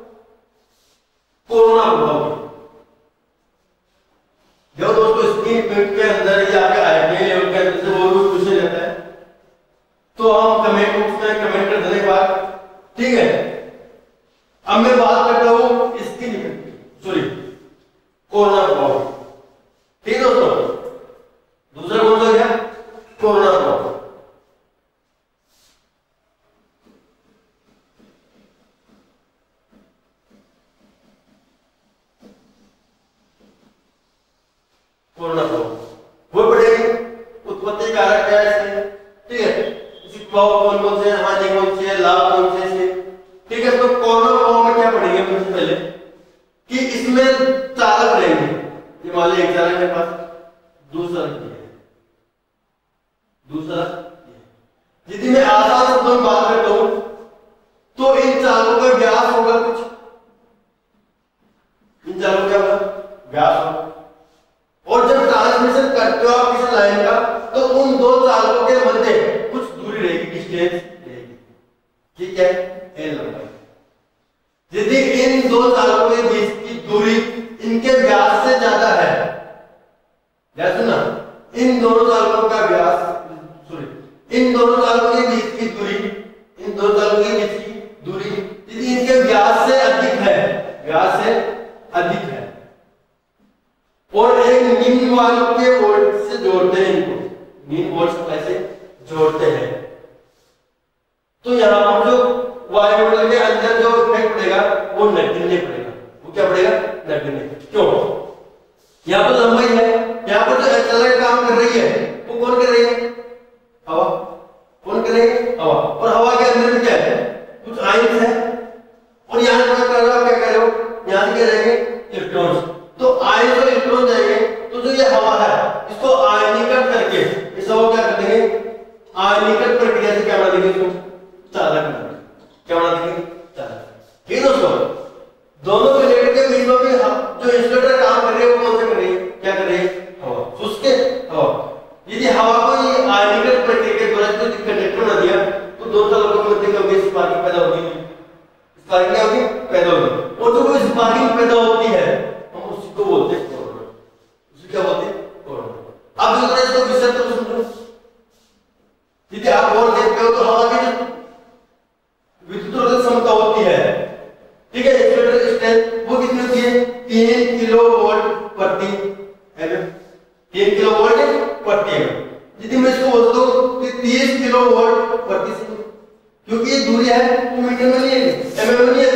कोरोना प्रभाव। जो दोस्तों स्किन इफेक्ट के अंदर ये आपके आईपी लेवल के अंदर से वो भी पूछा जाता है, तो हम कमेंट बॉक्स में कमेंट कर देने के बाद, ठीक है। अब मैं बात करता हूं स्किन इफेक्ट, सॉरी कोरोना प्रभाव। ठीक है दोस्तों, दूसरा कौन सा गया? कोरोना प्रभाव। कोरोना प्रभाव वो पढ़ेंगे उत्पत्ति कारक क्या है इसके, ठीक है। इसी प्रभाव कौन कौन से, हानि कौन सी है, लाभ कौन से इसके, ठीक है। तो कोरोना प्रभाव में क्या पढ़ेंगे सबसे पहले कि इसमें चालक रहेंगे। ये मान लीजिए एक चालक मेरे पास, दूसरा ये है, दूसरा ये। यदि मैं आसान शब्दों में बात करता हूं तो इन चालकों का व्यास होगा कुछ, इन चालकों का व्यास होगा। और जब ट्रांसमिशन करते हो आप किसी लाइन का, तो उन दो चालकों के मध्य कुछ दूरी रहेगी, डिस्टेंस रहेगी, ठीक है, एल लंबाई। यदि इन दो चालकों के बीच की दूरी इनके व्यास से ज्यादा है, या सुना, इन दोनों चालकों का व्यास, सॉरी इन दोनों चालकों के बीच की दूरी, इन दोनों चालकों के बीच की दूरी यदि इनके व्यास से अधिक है, व्यास से अधिक है, और एक निम्न वायु के वोल्ट से जोड़ते हैं, इनको निम्न वोल्ट सप्लाई से जोड़ते हैं, तो यहां पर जो वायुमंडल के अंदर जो इफेक्ट पड़ेगा वो नगण्य पड़ेगा। वो क्या पड़ेगा? नगण्य। क्यों? यहां पर लंबाई है, यहां पर जो चालक काम कर रही है वो कौन कर रही है? हवा। कौन कर रही है? हवा। और हवा के अंदर में क्या है? कुछ आयन है, और यहां पर कर रहे हो क्या कर रहे हो? यहां से क्या रहेंगे? इलेक्ट्रॉन्स। तो आयन और इलेक्ट्रॉन जाएंगे, तो जो ये हवा है इसको आयनीकृत करके इस हवा क्या कर देंगे? आयनीकृत प्रक्रिया से क्या बना देंगे? इसको चालक बना देंगे। क्या बना देंगे? चालक। ठीक है दोस्तों, दोनों प्लेट के बीच में भी जो इंसुलेटर काम कर रही है वो कौन सा कर रही है? क्या कर रही है? हवा। शुष्क हवा। यदि हवा को ये आयनीकृत प्रक्रिया के द्वारा जो कंडक्टर बना दिया, तो दो चालकों के मध्य क्या होगी? स्पार्किंग पैदा होगी। स्पार्किंग क्या होगी? पैदा होगी। और जो कोई स्पार्किंग पैदा होती है उसको बोलते हैं कोरोना। उसे क्या बोलते हैं? कोरोना। अब जो इसको विषय तो समझो, यदि आप और देखते हो तो हवा की जो विद्युत रोधक क्षमता होती है, ठीक है, इंसुलेटर स्ट्रेंथ वो कितनी होती है? तीन किलो वोल्ट प्रति एमएम, तीन किलो वोल्ट प्रति एमएम। यदि मैं इसको बोलता हूं कि तीस किलो वोल्ट प्रति सेकंड, क्योंकि ये दूरी है वो मीटर में नहीं है, एमएम में नहीं है,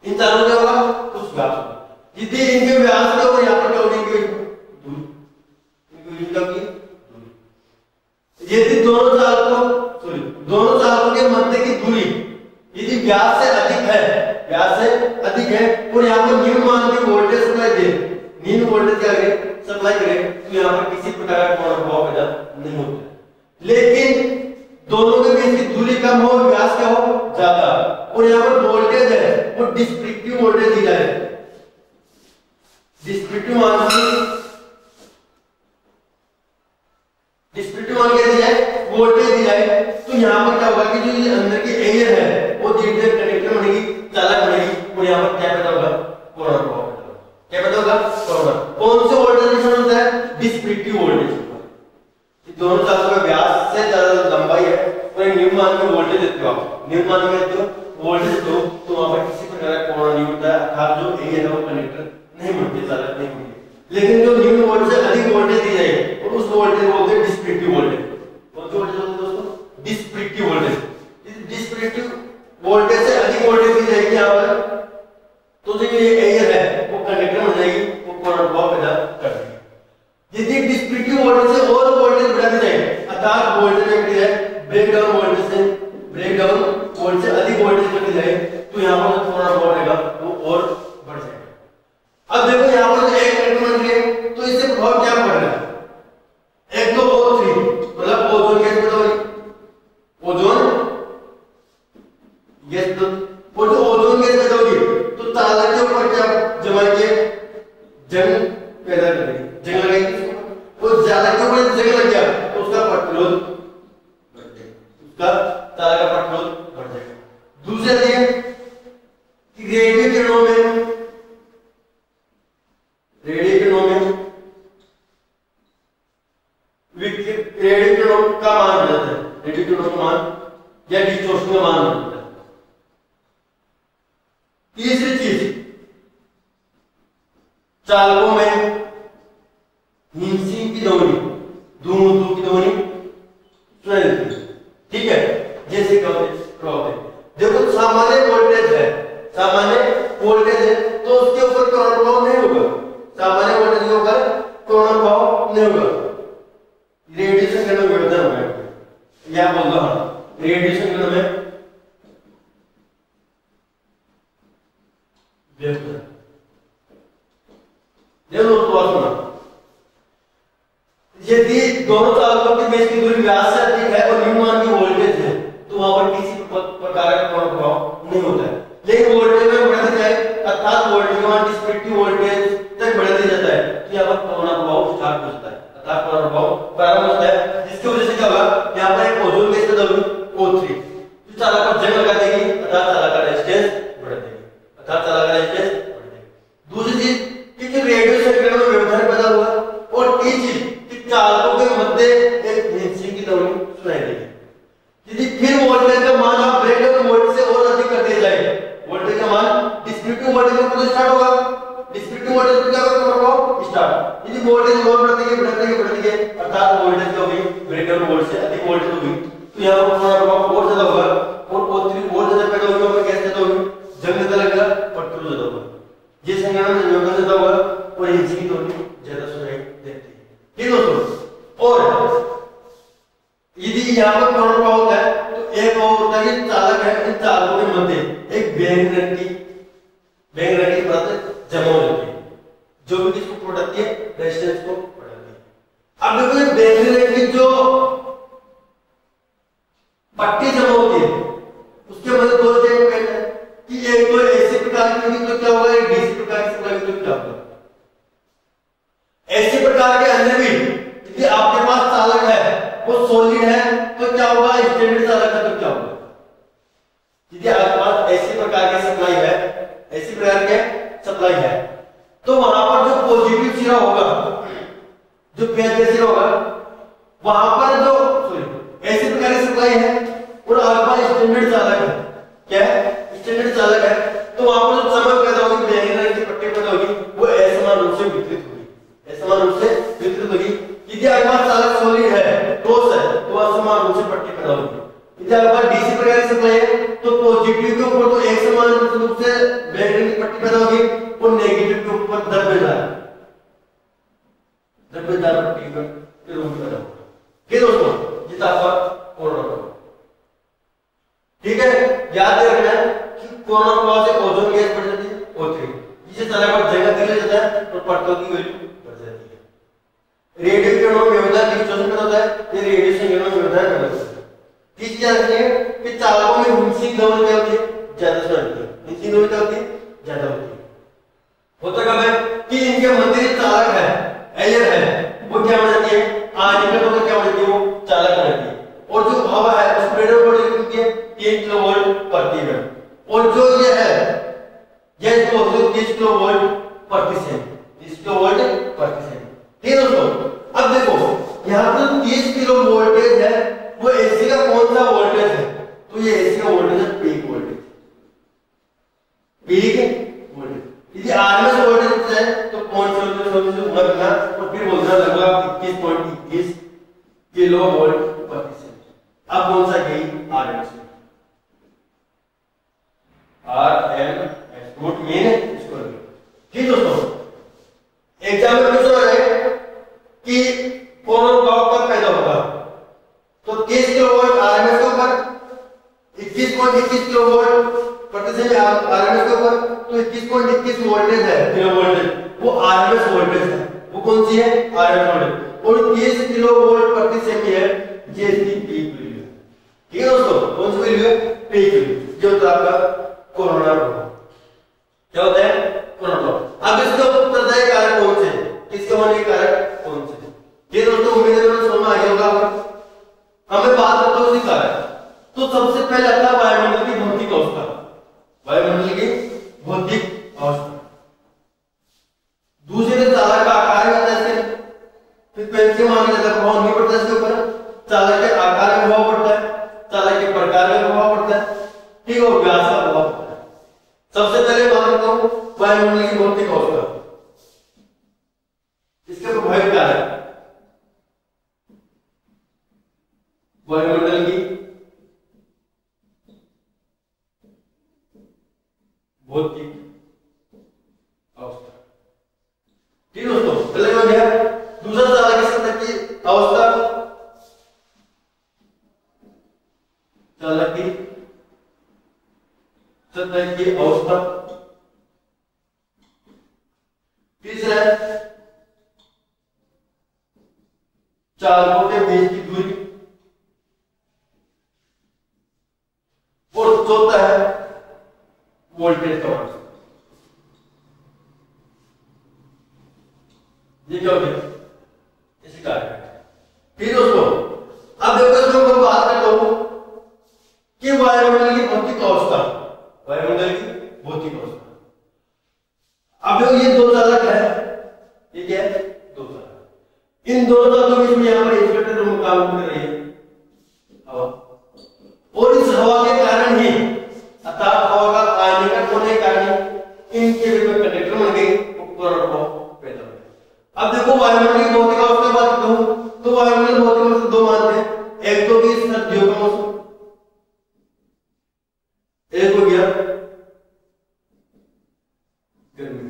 इन चारों क्या होगा, कुछ व्यास होगा। यदि इनके व्यास के और यहाँ पर क्या होगी, इनकी दूरी, इनकी क्या होगी दूरी। यदि दोनों चालकों सॉरी दोनों चालकों के मध्य की दूरी यदि व्यास से अधिक है, व्यास से अधिक है और यहाँ पर निम्न मान की वोल्टेज सप्लाई दे, निम्न वोल्टेज क्या करें सप्लाई करें, तो यहाँ पर किसी प्रकार का कोण प्रभाव पैदा नहीं होता। लेकिन दोनों के बीच की दूरी कम हो, व्यास क्या हो ज्यादा, और यहाँ पर वोल्टेज है वो डिस्ट्रिक्टिव वोल्टेज दी जाए, डिस्ट्रिक्टिव मान डिस्ट्रिक्टिव मान क्या दी जाए, वोल्टेज दी जाए। तो यहाँ पर क्या होगा कि जो ये अंदर की एयर है वो धीरे धीरे कंडक्टर बनेगी, चालक बनेगी, और यहाँ पर क्या पैदा होगा, कोण प्रभाव पैदा होगा। क्या पैदा होगा, कोण। कौन से वोल्टेज में होता है, डिस्ट्रिक्टिव वोल्टेज। दोनों चालकों का व्यास से ज्यादा लंबाई है और निम्न मान में वोल्टेज देते हो आप, निम्न मान में देते हो वोल्टेज दो, तो वहां पर किसी प्रकार का कोण नहीं होता है, अर्थात जो एयर है वो कंडक्टर नहीं बनते, चालक नहीं बनते। लेकिन जो निम्न वोल्टेज से अधिक वोल्टेज दी जाए और उस वोल्टेज को बोलते हैं डिस्ट्रिक्टिव वोल्टेज। कौन सी वोल्टेज होती है दोस्तों, डिस्ट्रिक्टिव वोल्टेज। इस डिस्ट्रिक्टिव वोल्टेज से अधिक वोल्टेज दी जाएगी यहाँ पर, तो जो ये एयर है वो कंडक्टर बन जाएगी, वो कोण प्रभाव पैदा कर देगी। यदि डिस्ट्रिक्टिव वोल्टेज से और वोल्टेज बढ़ा दी जाए, अर्थात वोल्टेज में बढ़ी जाए, ब्रेक डाउन वोल्टेज से ब्रेक डाउन वोल्टेज से अधिक वोल्टेज बढ़ी जाए, तो यहाँ पर जो कोण प्रभाव रहेगा वो और बढ़ जाएगा। अब देखो यहाँ पर एक कंडक्टर बन गया, तो इससे प्रभाव क्या पड़ रहा है, एक तो ओ थ्री मतलब ओजोन गैस पैदा हुई, ओजोन गैस, और जो ओजोन गैस पैदा होगी तो चालक के ऊपर क्या जमा किए, जंग पैदा करेगी, जंग लगेगी, और चालक के ऊपर जंग लग गया तो उसका प्रतिरोध बढ़ जाएगा, उसका चालक का प्रतिरोध बढ़ जाएगा। दूसरा ये कि रेडियो किरणों में रेडियो किरणों में रेडियो किरणों का मान बढ़ जाता है, रेडियो किरणों का मान या डिस्टॉर्शन का मान बढ़ जाता है। तीसरी चीज, चालकों में हिंसिंग की ध्वनि, धू धू की ध्वनि सुनाई देती है, ठीक है, जैसे प्रभाव है। देखो सामान्य वोल्टेज है, सामान्य वोल्टेज है तो उसके ऊपर कोण प्रभाव नहीं होगा, सामान्य वोल्टेज के ऊपर कोण प्रभाव नहीं होगा। रेडिएशन किरण में व्यवधान होगा, या बोल दो हाँ, रेडिएशन किरण में व्यवधान। देखो तो सुना, यदि दोनों चालकों के बीच की दूरी व्यास से अधिक है और निम्न मान की वोल्टेज है, तो वहां पर किसी प्रकार का कोण प्रभाव नहीं होता है। लेकिन वोल्टेज में बढ़ाते जाए, अर्थात वोल्टेज का मान डिस्ट्रिक्टिव वोल्टेज तक बढ़ाते जाता है, तो यहाँ पर कोण प्रभाव स्टार्ट होता है, अर्थात कोण प्रभाव प्रारंभ होता है, जिसकी वजह से क्या होगा, यहाँ पर एक ओजोन गैस पैदा होगी ओ थ्री, जो चालक पर जंग लगा देगी, अर्थात चालक का रेजिस्टेंस बढ़ा देगी, अर्थात चालक का रेजिस्टेंस बढ़ा देगी। दूसरी चीज कि रेडिएशन किरण में व्यवधान पैदा हुआ, और तीसरी चीज चालकों के मध्य एक हिंसिंग की ध्वनि सुनाई देगी। यदि फिर वोल्टेज का मान आप ब्रेक डाउन वोल्टेज से और अधिक कर दिया जाए, वोल्टेज का मान डिस्ट्रिक्टिव वोल्टेज के ऊपर स्टार्ट होगा, डिस्ट्रिक्टिव वोल्टेज पे क्या होगा प्रभाव स्टार्ट। यदि वोल्टेज और बढ़ती है बढ़ती है बढ़ती है, अर्थात वोल्टेज क्या होगी, ब्रेक डाउन वोल्टेज से अधिक वोल्टेज होगी, तो यहाँ पर कोण प्रभाव और ज्यादा होगा, और ओ थ्री और ज्यादा पैदा होगी, और गैस ज्यादा होगी, जंग ज्यादा लगेगा, प्रतिरोध ज्यादा होगा, जिस संख्या में व्यवधान ज्यादा होगा और हिंसिंग की ध्वनि ज्यादा सुनाई देती है। ठीक है दोस्तों, और यदि यहाँ पर कोण प्रभाव होता है तो एक और होता है कि चालक है, इन चालकों के मध्य एक बैंगनी रंग की बैंगनी रंग की परत जमा हो जाती है, जो भी किसको बढ़ाती है, रेजिस्टेंस को बढ़ाती है। अब देखो ये बैंगनी रंग की जो पट्टी जमा होती है, उसके मध्य दो स्टेप कहते हैं कि एक तो ऐसे प्रकार की होगी तो क्या होगा, एक डीसी प्रकार की होगी तो क्या होगा। ऐसे प्रकार के अंदर भी यदि आपके पास चालक है वो सॉलिड है तो क्या होगा, स्टैंडर्ड चालक है तो क्या होगा। यदि आपके पास ऐसे प्रकार की सप्लाई है, ऐसी प्रकार के सप्लाई है, तो वहां पर जो पॉजिटिव सिरा होगा, जो फेज सिरा होगा, वहां पर जो सॉरी ऐसी प्रकार की सप्लाई है और आपके पास स्टैंडर्ड चालक है, क्या है, स्टैंडर्ड चालक है, तो वहां पर जो चमक पैदा होगी, बैंगनी रंग की पट्टी पैदा होगी, वो असमान रूप से वितरित होगी, असमान रूप से वितरित होगी। यदि आपके पास चालक सॉलिड है, ठोस है, तो असमान रूप से पट्टी पैदा होगी। यदि आपके पास डीसी प्रकार की सप्लाई है तो पॉजिटिव के ऊपर तो एक समान रूप उससे मैग्नेटिक पट्टी पैदा होगी, वो नेगेटिव के ऊपर दबेदार दबेदार पट्टी के रूप में पैदा होगा। ठीक दोस्तों, ये था आपका कोरोना प्रभाव। ठीक है, याद रखना है कि कोरोना प्रभाव से ओजोन गैस बढ़ जाती है, ओ थ्री जिसे सारा पर जगह दिया जाता है और परतों की वैल्यू बढ़ जाती है। रेडियो किरणों में व्यवधान डिस्टॉर्शन पैदा होता है, ये रेडिएशन किरणों में व्यवधान पैदा होता है। तीसरी चीज है कि चालकों में हिंसिक ध्वनि क्या होती है, ज्यादा सुनाई देती है। हिंसिक ध्वनि क्या होती है, ज्यादा होती है। होता कब है कि इनके मध्य चालक है, एयर है, वो क्या हो जाती है, आनिकट होकर क्या हो जाती है, वो चालक हो जाती है। और जो हवा है उस प्रेशर पर होती है तीन किलोवोल्ट प्रति मिनट, और जो ये है ये जो तीस किलोवोल्ट प्रति सेकंड, तीस किलोवोल्ट प्रति सेकंड। ठीक है दोस्तों, अब देखो यहाँ पर तीस किलो वोल्टेज है, वो एसी का कौन सा वोल्टेज है, तो ये एसी का वोल्टेज है पीक वोल्टेज, पीक वोल्टेज। यदि आरएमएस वोल्टेज है तो कौन सा वोल्टेज से गुणा करना और फिर बोलना लगेगा इक्कीस पॉइंट इक्कीस किलो वोल्ट प्रति सेकंड। अब कौन सा गई RMS, R M S root mean square. ठीक दोस्तों, एग्जाम में पूछा है कि कोरोना प्रभाव कब पैदा होगा, तो तीस किलोवोल्ट आरएमएस के ऊपर, इक्कीस पॉइंट इक्कीस किलोवोल्ट प्रति सेकंड आरएमएस के ऊपर, तो इक्कीस पॉइंट इक्कीस वोल्टेज है, किलो वोल्टेज, वो आरएमएस वोल्टेज है, वो कौन सी है, आरएमएस वोल्टेज। और तीस किलोवोल्ट प्रति सेकंड है, ये इसकी पीक वैल्यू है। ठीक है दोस्तों, कौन सी वैल्यू है, पीक वैल्यू, जो होता है आपका कोरोना प्रभाव। क्या होता है, कोरोना प्रभाव। अब इसके उत्तरदायी कारक कौन से, इसके होने के कारक कौन से। ये दोस्तों उम्मीद है समझ में आ गया होगा। हमें बात करते हैं उसी कारक, तो सबसे पहले आता है वायुमंडल की भौतिक अवस्था, वायुमंडल की भौतिक अवस्था। दूसरे चालक का आकार में आता है, फ्रीक्वेंसी मान लेते हैं, प्रभाव नहीं पड़ता इसके ऊपर, चालक के आकार में प्रभाव पड़ता है, चालक के प्रकार में प्रभाव पड़ता है, ठीक है, और व्यास का प्रभाव पड़ता है। सबसे पहले बात करता हूं वायुमंडल की भौतिक अवस्था, इसके प्रभाव क्या है, वायुमंडल की भौतिक अवस्था। ठीक दोस्तों, पहले हो गया। दूसरा चालक की सतह की अवस्था, चालक की सतह की अवस्था। तीसरा चालकों के बीच की दूरी, और चौथा है वोल्टेज का मान। ये क्या हो गया, इसी कारण। ठीक दोस्तों, अब देखो इसमें मैं बात करता हूं कि वायुमंडल की भौतिक अवस्था, वायुमंडल की भौतिक अवस्था। अब देखो ये दो चालक है, ये क्या है, दो चालक। इन दोनों चालकों के बीच में यहां पर इंसुलेटर रूम काम कर रही है हवा, और इस हवा के कारण ही, अर्थात हवा का आयनीकरण होने के कारण इनके बीच में कंडक्टर बन गई, कोरोना प्रभाव पैदा हो गया। अब देखो वायुमंडल की भौतिक अवस्था की बात करता हूं, तो वायुमंडल भौतिक अवस्था दो मानते हैं, एक तो कि सर्दियों का मौसम, एक हो गया गर्मी।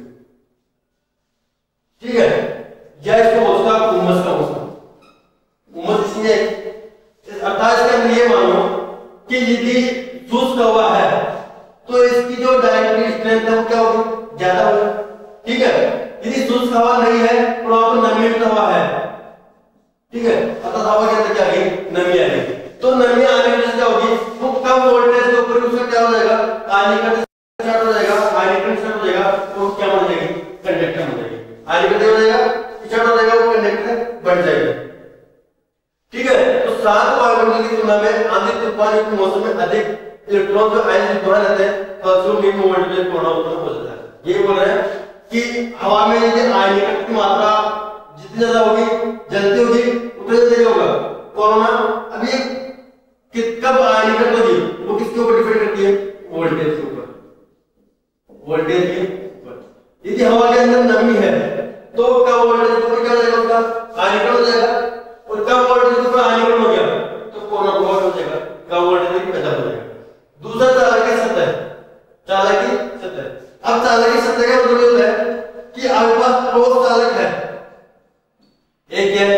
ठीक है, या इसको बोलता है उमस का मौसम। उमस इसमें अर्थात इसके अंदर ये मानो कि यदि शुष्क हवा है तो इसकी जो डायरेक्ट स्ट्रेंथ है वो क्या होगी, ज्यादा होगी। ठीक है, यदि शुष्क हवा नहीं है तो वहां पर नमी हवा है, ठीक है, अर्थात हवा के अंदर क्या आएगी, नमी आएगी। तो नमी आने की वजह से क्या होगी, वो कम वोल्टेज के ऊपर उसका क्या हो जाएगा, आयनीकरण स्टार्ट हो जाएगा, आयनीकरण स्टार्ट हो जाएगा, तो क्या बन जाएगी, कंडक्टर बन जाएगी। आयनीकरण हो जाएगा, स्टार्ट हो जाएगा, वो कंडक्टर बन जाएगी। ठीक है, तो शांत वायुमंडल की तुलना में आंधी तूफान के मौसम में अधिक इलेक्ट्रॉन जो आयन बाहर रहते हैं, फलस्वरूप निम्न वोल्टेज कोरोना उत्पन्न हो जाता है। ये बोल रहे हैं कि हवा में यदि आयनीकरण की मात्रा जितनी ज्यादा होगी, जलती होगी, उतना ज्यादा होगा कोरोना। अभी कब आयनीकरण होगी, वो किसके ऊपर डिपेंड करती है, वोल्टेज के ऊपर, वोल्टेज के ऊपर। यदि हवा के अंदर नमी है तो कब वोल्टेज के ऊपर क्या हो जाएगा, उसका आयनीकरण हो जाएगा, और कब वोल्टेज के ऊपर आयनीकरण हो गया तो कोरोना प्रभाव हो जाएगा, कब वोल्टेज पैदा हो जाएगा। दूसरा चालक की सतह, चालक की सतह सत्य। अब चालक की सत्य का मतलब होता है कि आपके पास क्रॉस चालक है, एक है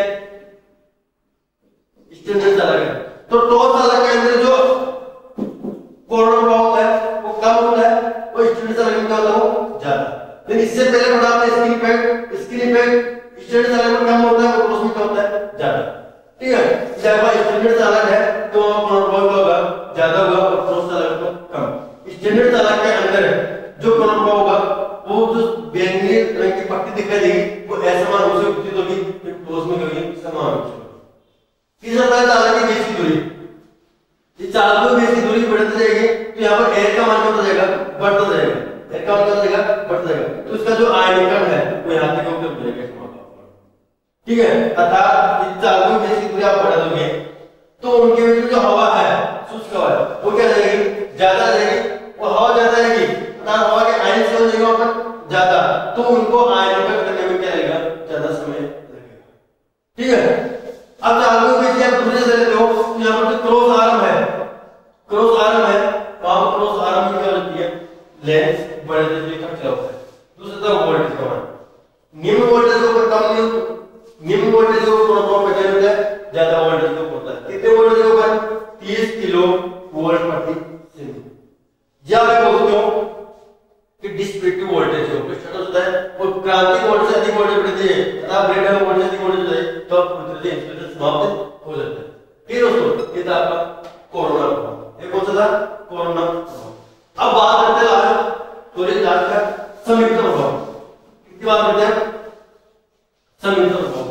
स्टैंडर्ड चालक है, तो क्रॉस चालक के अंदर जो कोरोना प्रभाव होता है वो कम होता है, वो स्टैंडर्ड चालक में क्या होता है वो ज्यादा। लेकिन इससे पहले पढ़ा आपने screen effect, screen effect standard चालक में कम होता है, वो क्रॉस में क्या होता है ज्यादा। ठीक है, जब स्टैंडर्ड चालक है तो कोरोना प्रभाव होगा ज्यादा होगा और क्रॉस चालक में कम। स्टैंडर्ड चालक के अंदर जो कोरोना प्रभाव होगा वो जो बैंगनी रंग की पट्टी दिखाई देगी वो असमान रूप से विकसित होगी, क्रॉस में होगी समान रूप से। तीसरा है चालक की बेस की दूरी। ये चालक की बेस की दूरी बढ़ती जाएगी तो यहाँ पर एयर का मान बढ़ता जाएगा, बढ़ता जाएगा, एयर का मान बढ़ता जाएगा, बढ़ता जाएगा, तो इसका जो आयनीकरण है वो यहाँ तक उपलब्ध हो जाएगा। ठीक है, अर्थात चालकों की बेस की दूरी आप बढ़ा दोगे तो उनके बीच में जो हवा है, शुष्क हवा है, वो क्या जाएगी ज्यादा जाएगी, वो हवा ज्यादा जाएगी, अर्थात हवा के आयन से हो जाएगा वहां पर ज्यादा, तो उनको आयनीकरण करने में क्या लगेगा ज्यादा समय लगेगा। ठीक है, अब चालकों के बीच आप दूसरे से लेते हो तो यहाँ पर जो क्रॉस आर्म है, क्रॉस आर्म है, वहां पर क्रॉस आर्म में क्या होती है लेंस बढ़ते हुए खर्चा होता है। दूसरा था वोल्टेज का मान, निम्न वोल्टेज के ऊपर कम नहीं, निम्न वोल्टेज के ऊपर प्रभाव पड़ता है, ज्यादा वोल्टेज के ऊपर होता है। कितने वोल्टेज के ऊपर तीस किलो वोल्ट प्रति सेकंड। या आप बोलते हो कि डिस्ट्रिक्टिव वोल्टेज जो स्टेटस होता है वो क्रांतिक वोल्टेज से अधिक वोल्टेज बढ़ती है, अर्थात ब्रेडडाउन वोल्टेज से अधिक वोल्टेज होता है तो पूरी तरह से इंस्ट्रूमेंट समाप्त हो जाता है। फिर दोस्तों ये था आपका कोरोना प्रभाव, ये कौन सा था कोरोना प्रभाव। अब बात करते हैं त्वरित जांच का संयुक्त प्रभाव। कितनी बात करते हैं संयुक्त प्रभाव।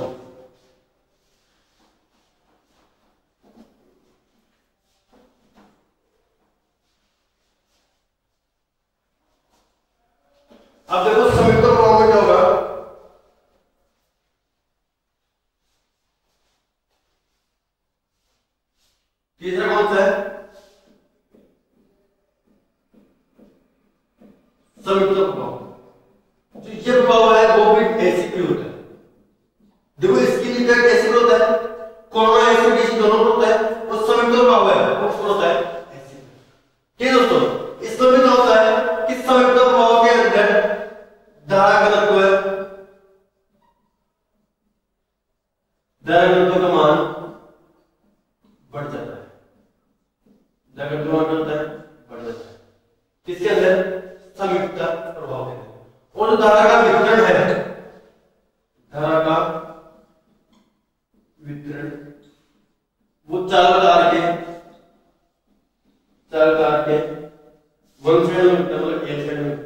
अब देखो संयुक्त प्रभाव में क्या होगा, तीसरा कौन सा है संयुक्त प्रभाव। जो ये प्रभाव है वो भी एसिड होता है। देखो इसकी इफेक्ट एसिड होता है, कोरोना एसिड इस दोनों होता है, वो संयुक्त प्रभाव है वो होता है एसिड। ठीक है दोस्तों, इसमें भी क्या होता है कि संयुक्त प्रभाव के अंदर धारा घनत्व है, धारा घनत्व का मान बढ़ जाता है, धारा घनत्व मान होता है बढ़ जाता है, किसके अंदर संयुक्त प्रभाव के अंदर। और जो धारा का वितरण है, धारा का वितरण वो चार तार के चार तार के वन साइड में होता है, मतलब एक साइड में होता है।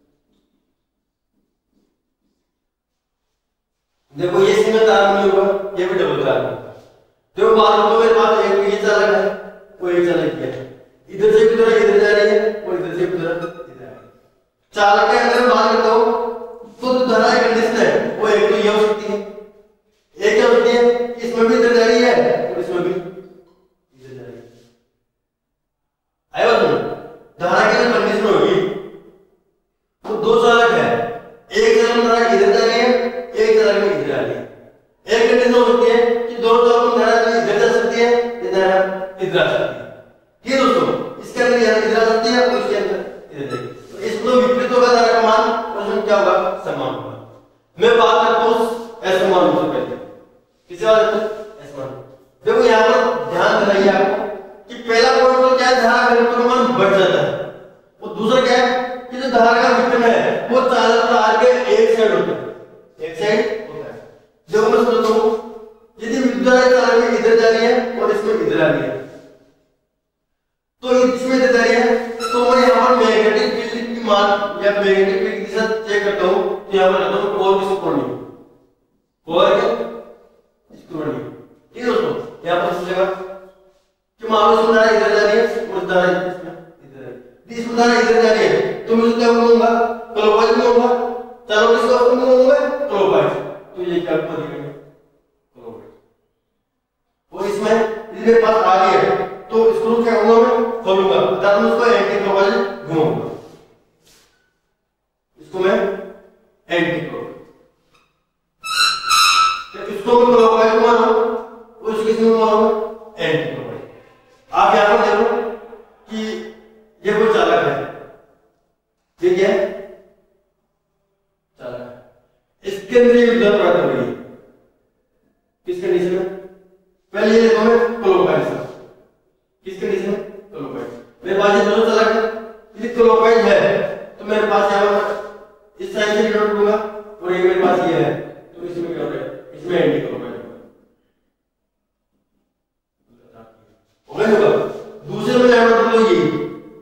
देखो ये सिंगल तार में होगा, ये भी डबल तार में होगा। तो मान लो मेरे पास एक ये चालक है, वो एक चालक है, इधर से किधर इधर जा रही है और इधर से किधर इधर आ रही है। चालक के अंदर बात करता हूं तो जो धारा की कंडीशन है वो एक तो ये हो सकती है, एक क्या होती है इसमें भी इधर जा रही है और इसमें भी इधर जा रही है। आया बात, धारा की जो कंडीशन होगी तो दो चालक है, एक चालक में धारा इधर जा रही है, एक चालक में इधर आ रही है। एक कंडीशन हो सकती है कि दोनों चालकों में धारा इधर जा सकती है, इधर इधर आ सकती है। ठीक है दोस्तों, इसके अंदर इधर आ सकती है और इसके अंदर इधर जाएगी, तो इसमें विपरीत होगा धारा का मान और इसमें क्या होगा समान होगा। मैं बात करता हूं असमान रूप से पहले, किसी बात असमान। देखो यहाँ पर ध्यान दिलाइए आपको कि पहला पॉइंट तो क्या है, धारा घनत्व का मान बढ़ जाता है, और दूसरा क्या है कि जो धारा का वितरण है वो चालक तार के एक साइड होता है, एक साइड होता है। देखो मैं समझता हूं यदि विद्युत धारा चालक में इधर जा रही है और इसमें इधर आ रही है, तो इसमें इधर जा रही है तो मैं यहाँ पर मैग्नेटिक फील्ड की मान या मैग्नेटिक फील्ड की दिशा चेक करता हूं तो यहाँ पर कहता हूं कोर किसको पढ़नी है, कोर इसको पढ़नी है। ठीक है दोस्तों, यहाँ पर समझेगा कि मान लो इसमें धारा इधर जा रही है और धारा इसमें इधर आ रही है, इसमें धारा इधर जा रही है तो मैं क्या करूंगा क्लॉकवाइज में होगा, चारों किसको अपन होगा क्लॉकवाइज, तो ये क्या कर देंगे क्लॉकवाइज। और इसमें यदि मेरे पास आ रही है तो स्क्रू क्या करूंगा मैं खोलूंगा, अर्थात मैं उसको एंटी क्लॉकवाइज घुमाऊंगा, इसको मैं एंटी क्लॉकवाइज, इसको मैं क्लॉकवाइज घुमाऊंगा और इसको किसमें घुमाऊंगा एंटी क्लॉकवाइज। आप यहां पर देखो कि ये कोई चालक है, ठीक है, है चालक, इसके अंदर ये विद्युत प्राप्त हो रही है किस कंडीशन में? पहले ये देखो मैं क्लॉकवाइज, किस कंडीशन में? क्लॉकवाइज। मेरे पास ये दोनों चालक यदि क्लॉकवाइज है तो मेरे पास यहाँ पर इस साइड से डिनोट करूंगा और ये मेरे पास ये है तो इसमें क्या हो रहा है? इसमें एंटी क्लॉकवाइज होगा होगा। दूसरे में यहाँ पर तो ये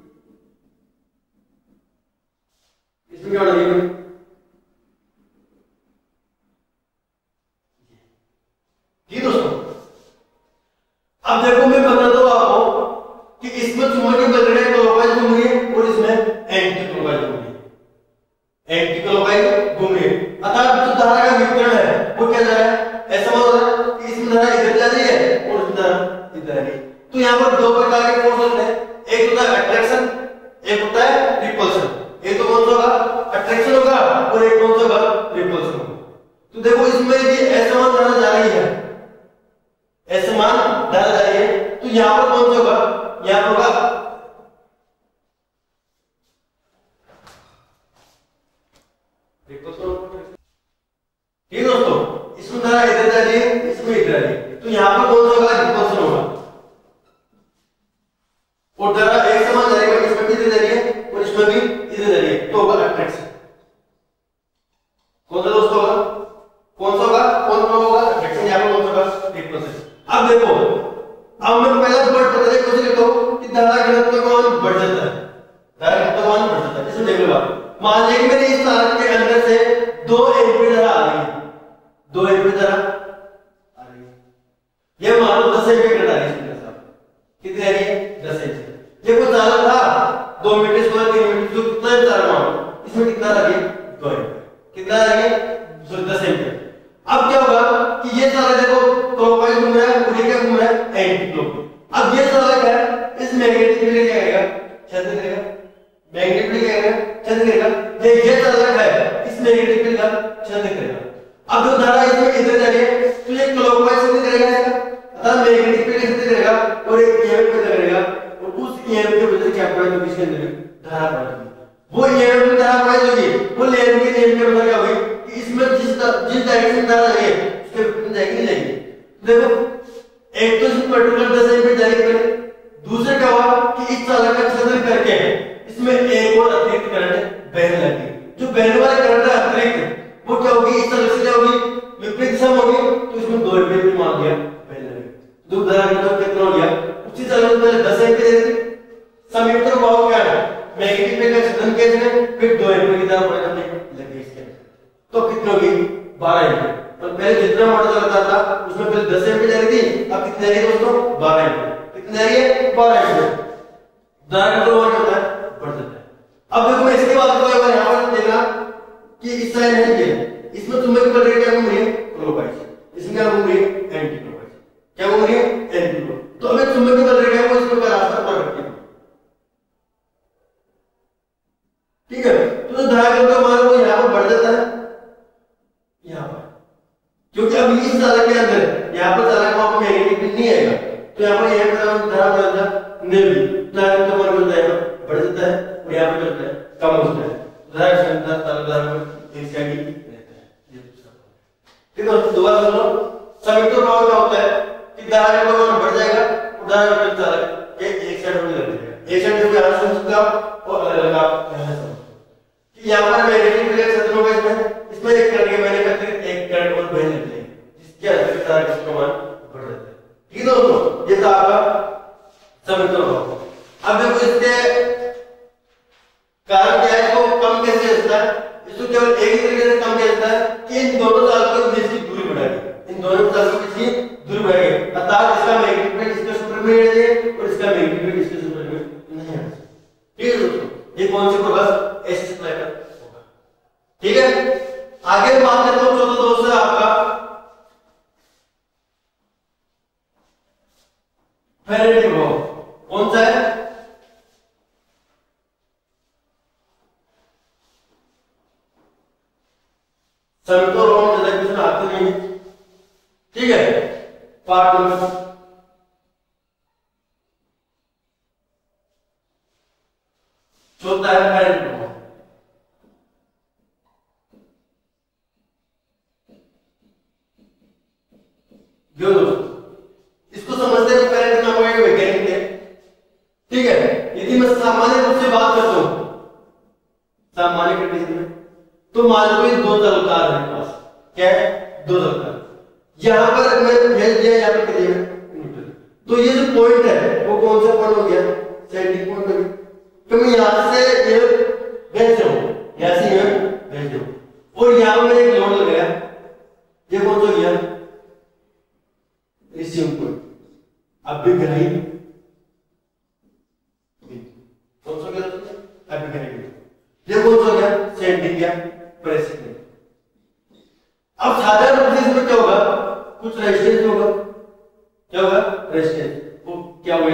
इसमें क्या हो रहा है? ठीक दोस्तों, अब देखो मैं बताता हूं आपको कि इसमें चुंबकीय बल रहे क्लॉकवाइज घूम रही है और इसमें एंटी क्लॉकवाइज घूम रही है, एंटी क्लॉकवाइज घूम रही है। अर्थात जो धारा का वितरण है वो क्या जा रहा है? ऐसा मान रहा है कि इसमें धारा इधर जा रही है और इसमें धारा इधर आ रही है। तो यहाँ पर दो प्रकार के फोर्स होते हैं, एक होता है अट्रैक्शन, एक होता है रिपल्शन। एक तो कौन सा होगा? अट्रैक्शन होगा और एक कौन सा होगा? रिपल्शन होगा। तो देखो इसमें ये असमान धारा जा रही है, असमान धारा जा रही है, तो यहाँ पर कौन सा होगा? यहाँ पर होगा रिपल्शन। ठीक दोस्तों, इसमें धारा इधर जा रही है, इसमें इधर आ रही है, तो यहाँ पर कौन सा होगा? रिपल्शन होगा। और धारा एक समान जा रही है, इसमें भी इधर जा रही है और इसमें भी इधर जा रही है, तो होगा अट्रैक्शन। कौन सा दोस्तों होगा? कौन सा होगा? कौन सा होगा? अट्रैक्शन। यहाँ पर कौन सा होगा? रिपल्शन। अब देखो, अब मैं पहला वर्ड बताने की कोशिश करता हूं कि धारा घनत्व का मान बढ़ जाता है, धारा घनत्व का मान बढ़ जाता है। इसमें देख लो आप, मान लीजिए कि मेरे इस तार के अंदर से दो एम्पीयर धारा आ रही है, दो एम्पीयर धारा आ रही है, ये मान लो दस एम्पीयर करंट आ रही है इसमें, साहब कितनी आ रही है? दस एम्पीयर। ये कोई चालक था दो मीटर स्क्वायर तीन मीटर, जो कितना है तार मान, इसमें कितना आ रही है? दो एम्पीयर। कितना आ रही है? दस एम्पीयर। अब क्या होगा कि ये चालक देखो क्लॉकवाइज घूम रहा है और ये क्या घूम रहा है? Anticlockwise. अब ये चालक है, इस मैग्नेटिक फील्ड क्या करेगा? छेद करेगा, मैग्नेटिक फील्ड क्या करेगा? छेद करेगा। ये ये चालक है, इस मैग्नेटिक फील्ड का छेद करेगा। अब जो धारा इसमें इधर जा रही है तो ये क्लॉकवाइज छेद करेगा इसका, अर्थात मैग्नेटिक फील्ड छेद करेगा और एक ईएमएफ पैदा करेगा और उस ईएमएफ की वजह से क्या होगा? तो इसके अंदर धारा पैदा होगी। वो ईएमएफ में धारा पैदा होगी, वो लेन के नियम के अनुसार क्या होगी कि इसमें जिस जिस डायरेक्शन में धारा जाएगी उसके विपरीत जाएगी नहीं जाएगी। देखो, एक तो इसमें पर्टिकुलर दस एम्पीयर जारी करें, दूसरा क्या हुआ कि इस चालक का छेदन करके इसमें एक और अतिरिक्त करंट बहने लगी। जो बहने वाला करंट है अतिरिक्त, वो क्या होगी? इस चालक से क्या होगी? विपरीत दिशा में होगी, तो इसमें दो एम्पीयर भी मान लिया बहने लगी। जो धारा घनत्व कितना हो गया? उसी चालक में पहले दस एम्पीयर थी, संयुक्त प्रभाव क्या है? मैग्नेटिक फील्ड का छेदन किया इसने, फिर दो एम्पीयर की धारा बढ़ने लगी इसके, तो कितनी होगी? बारह एम्पीयर। और पहले जितना मोटा चलता था उसमें पहले दस एम्पीयर जा रही थी, अब कितनी जा रही है दोस्तों? बारह एम्पीयर। कितनी जा रही है? बारह एम्पीयर। धारा का प्रभाव क्या होता है? बढ़ जाता है। अब देखो मैं इसके बाद को यहाँ पर देखना कि इस साइड है ये, इसमें चुंबकीय बल क्या घूम रही है? क्लॉकवाइज। इसमें क्या घूम रही है? Anticlockwise. क्या घूम रही है? Anticlockwise. तो हमें चुंबकीय बल क्या है वो इसमें का रास्ता पर रखिए, ठीक है? तो धारा का मान वो यहाँ पर बढ़ जाता है, यहाँ पर, क्योंकि अब इस चालक के अंदर यहाँ पर चालक वहां पर मैग्नेटिक फील्ड नहीं आएगा, तो यहाँ पर यह धारा बढ़ जाता है, नहीं धारा का मान बढ़ जाता है, बढ़ जाता है और यहाँ पर चलता है कम हो जाता है, धारा क्षमता चालक धारा में ईर्ष्या की रहता है। ये दूसरा, ठीक है? दोबारा सुनो, संयुक्त प्रभाव क्या होता है कि धारा का मान बढ़ जाएगा और धारा का चालक एक एक साइड में लग जाएगा, एक साइड में यहाँ समझ सकते हो और अलग अलग आप यहाँ समझ कि यहाँ पर मैग्नेटिक फील्ड का छेदन होगा, इसमें इसमें एक करंट के मैंने कहते हैं एक करंट और बहने लगती है, जिसके अतिरिक्त धारा का मान बढ़ जाता है। ठीक है दोस्तों, ये था आपका संयुक्त प्रभाव। अब देखो इसके कारण क्या है, इसको कम कैसे होता है? इसको केवल एक ही तरीके से कम किया जाता है कि इन दोनों चालकों के बीच की दूरी बढ़ाएगी, इन दोनों चालकों के बीच की दूरी बढ़ाएगी, अर्थात इसका मैग्नेटिक फील्ड इसके सुपर में रहेगा और इसका मैग्नेटिक फील्ड इसके सुपर में नहीं आएगा। ठीक है दोस्तों, ये कौन सी प्रभाव ऐसे सप्लाई कर होगा? ठीक है, आगे बात करता हूं चौथा दोस्त है आपका फेरेडे प्रभाव। कौन सा है? संयुक्त प्रभाव में ज्यादा क्वेश्चन आते नहीं, ठीक है? पार्ट नंबर चौथा है फेरेडे प्रभाव। किसी में, तो मान लो ये दो तलकार है पास, क्या है, दो तलकार। यहाँ पर मैं भेज दिया, यहाँ पर दिया न्यूट्रल, तो ये जो पॉइंट है वो कौन सा पॉइंट हो गया, सेंडिंग पॉइंट हो गया। तो मैं यहाँ से ये भेज रहा हूँ, यहाँ से ये भेज रहा हूँ, और यहाँ पर मैंने एक लोड लगाया, ये कौन सा गया, रिसीव पॉइंट। अब भी ग्राही कौन सा गया, अब भी ग्राही, ये कौन सा गया, सेंडिंग या प्रेसिंग। अब साधारण रूप से इसमें क्या होगा, कुछ रेजिस्टेंस होगा, क्या होगा, रेजिस्टेंस, वो क्या हुए,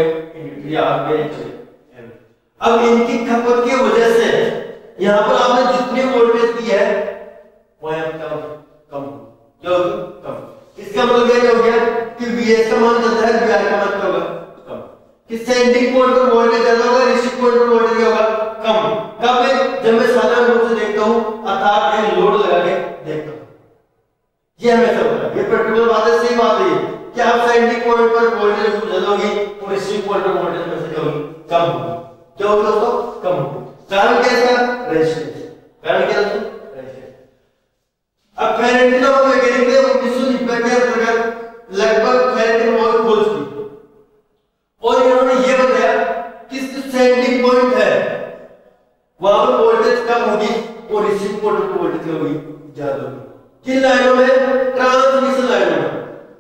अब इनकी खपत की वजह से यहाँ पर आपने जितनी वोल्टेज दी है वो यहाँ पर कम, क्या होगा, कम। इसका मतलब क्या हो गया कि वीएस का मान ज्यादा है, वीआर का मान क्या होगा, कम। कि सेंडिंग पॉइंट पर वोल्टेज ज्यादा होगा, रिसीविंग पॉइंट पर वोल्टेज क्या होगा, कम। कब मैं, जब मैं साधारण रूप से देखता हूँ, अर्थात मैं लोड लगा के देखता हूँ, ये हमेशा होता है, ये पर्टिकुलर बात है, सही बात है कि आप सेंडिंग पॉइंट पर वोल्टेज ज्यादा होगी और रिसीविंग पॉइंट पर वोल्टेज में से क्या होगी, कम होगी। क्या होगा दोस्तों, कम होगा। कारण क्या है इसका, रेजिस्टेंस। कारण क्या है, रेजिस्टेंस। अब फेरेड का वैज्ञानिक ने उन्नीस सौ नब्बे के अंतर्गत लगभग फेरेड मॉडल खोज की और इन्होंने ये बताया कि सेंडिंग पॉइंट है वहां पर वोल्टेज कम होगी और रिसीविंग पॉइंट पर वोल्टेज क्या होगी, ज्यादा होगी। किन लाइनों में, ट्रांसमिशन लाइनों में,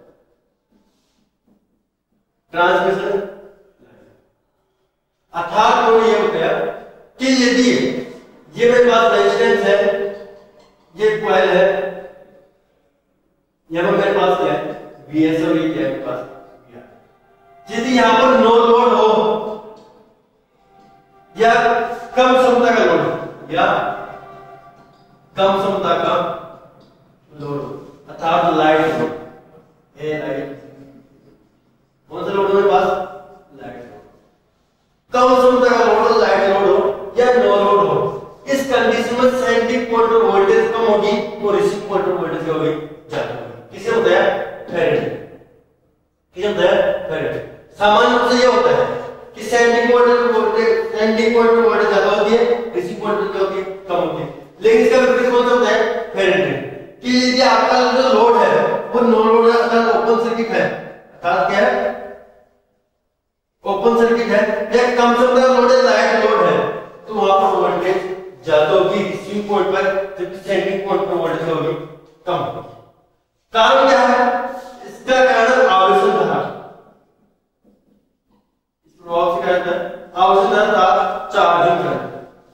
ट्रांसमिशन। अर्थात उन्होंने ये बताया कि यदि ये मेरे पास रेजिस्टेंस है, ये कॉइल है, यहां पर मेरे पास क्या है, वीएस, और ये क्या है मेरे पास, यदि यहां पर नो लोड हो या कम क्षमता का लोड या कम क्षमता का लोड, अर्थात लाइट लोड, ए लाइट, कौन सा लोड है मेरे पास, लाइट लोड। कम क्षमता का लोड हो, लाइट लोड हो या नो लोड हो, इस कंडीशन में सेंडिंग पॉइंट पर वोल्टेज कम होगी और रिसीविंग पॉइंट पर वोल्टेज क्या होगी, ज्यादा होगी। किसे होता है, फेरेड। किसे होता है, फेरेड। सामान्य रूप से ये होता है कि सेंडिंग पॉइंट पर वोल्टेज, सेंडिंग पॉइंट पर वोल्टेज ज्यादा होती है, रिसीविंग पॉइंट पर क्या होती है, कम होती है। लेकिन इसका विपरीत कौन सा होता है, फेरेड। कि यदि आपका जो लोड है वो नो लोड है, अर्थात ओपन सर्किट है, अर्थात क्या है, ओपन सर्किट है, या कम क्षमता का लोड है, लाइट लोड है, तो वहां पर वोल्टेज ज्यादा होगी रिसीविंग पॉइंट पर, जबकि सेंडिंग पॉइंट पर वोल्टेज होगी कम होगी। कारण क्या है, इसका कारण आवेशन धारा, इस प्रभाव से क्या होता है, आवेशन धारा, चार्जिंग करंट,